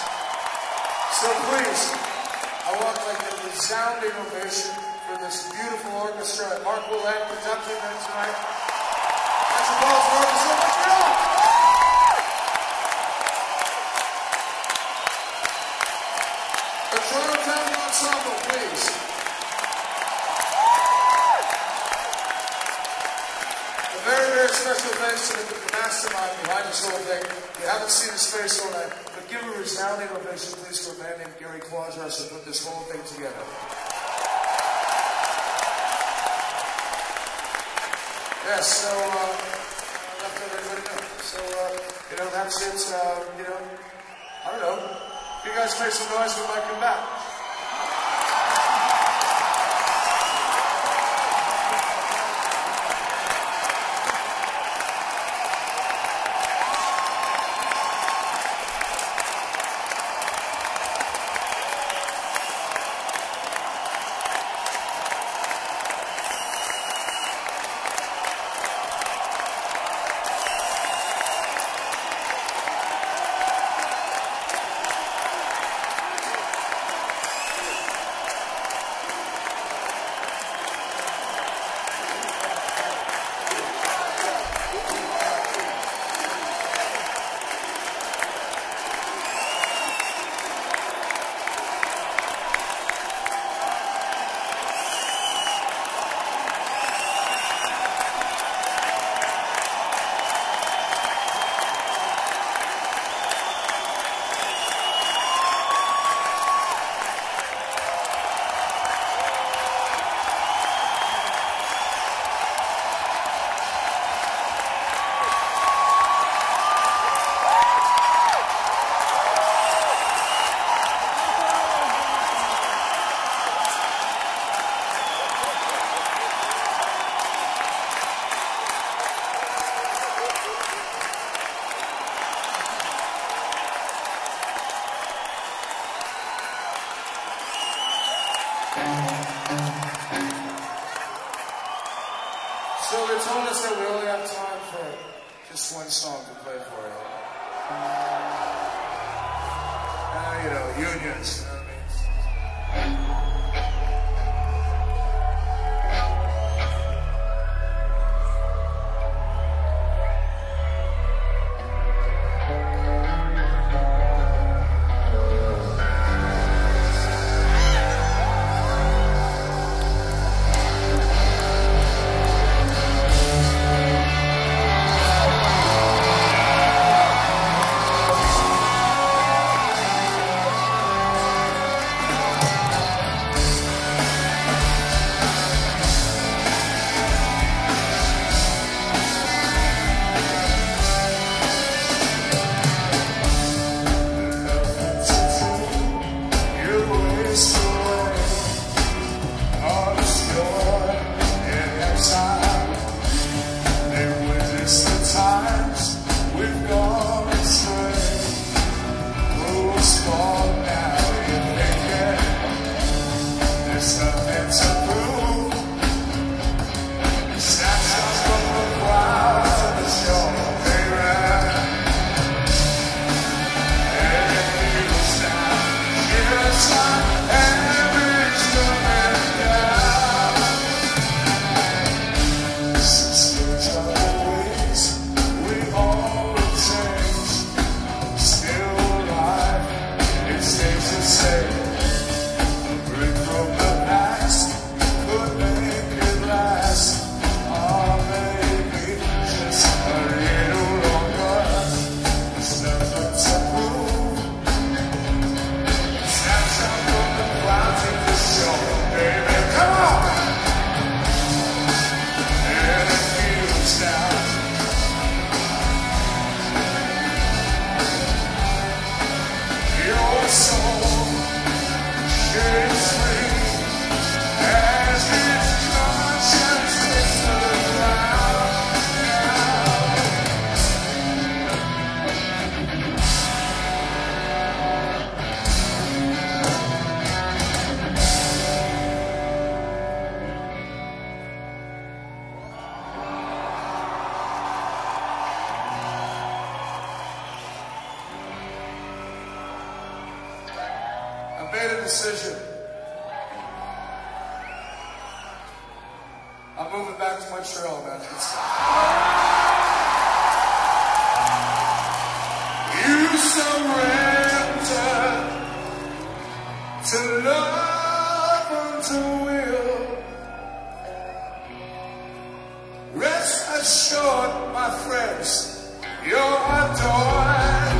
Speaker 2: So please, I want like a resounding ovation for this beautiful orchestra at Mark Willett conducting them tonight. Metropolitan Orchestra Montreal! Special thanks to the, the mastermind behind this whole thing. You haven't seen his face all night, but give a resounding ovation, please, for a man named Gary Clausius who put this whole thing together. Yes, so, uh, that's what everybody knows. So, uh, you know, that's it, uh, you know, I don't know. You guys make some noise, we might come back. So they told us that we only have time for just one song to play for you. Uh, you know, unions, you know what I mean? Decision. I'm moving back to Montreal, man. You surrender to love and to will. Rest assured, my friends, you're adored.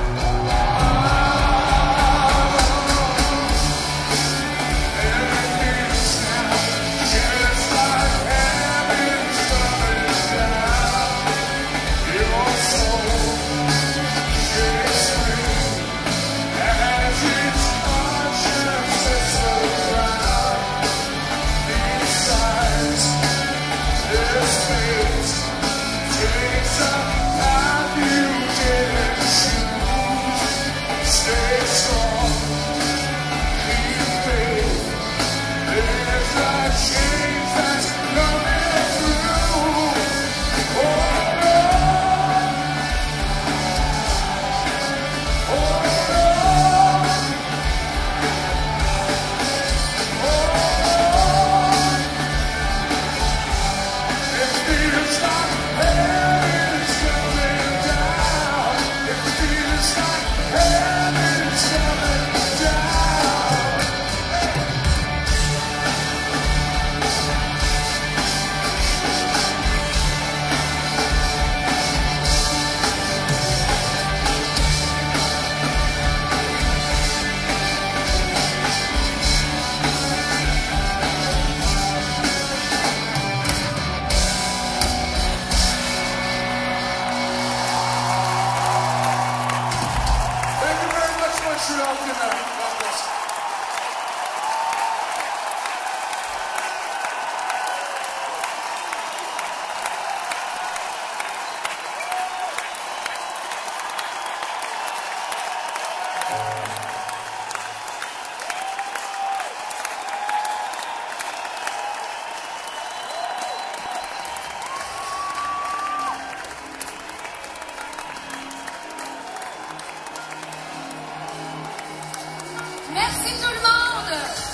Speaker 1: Merci tout le monde!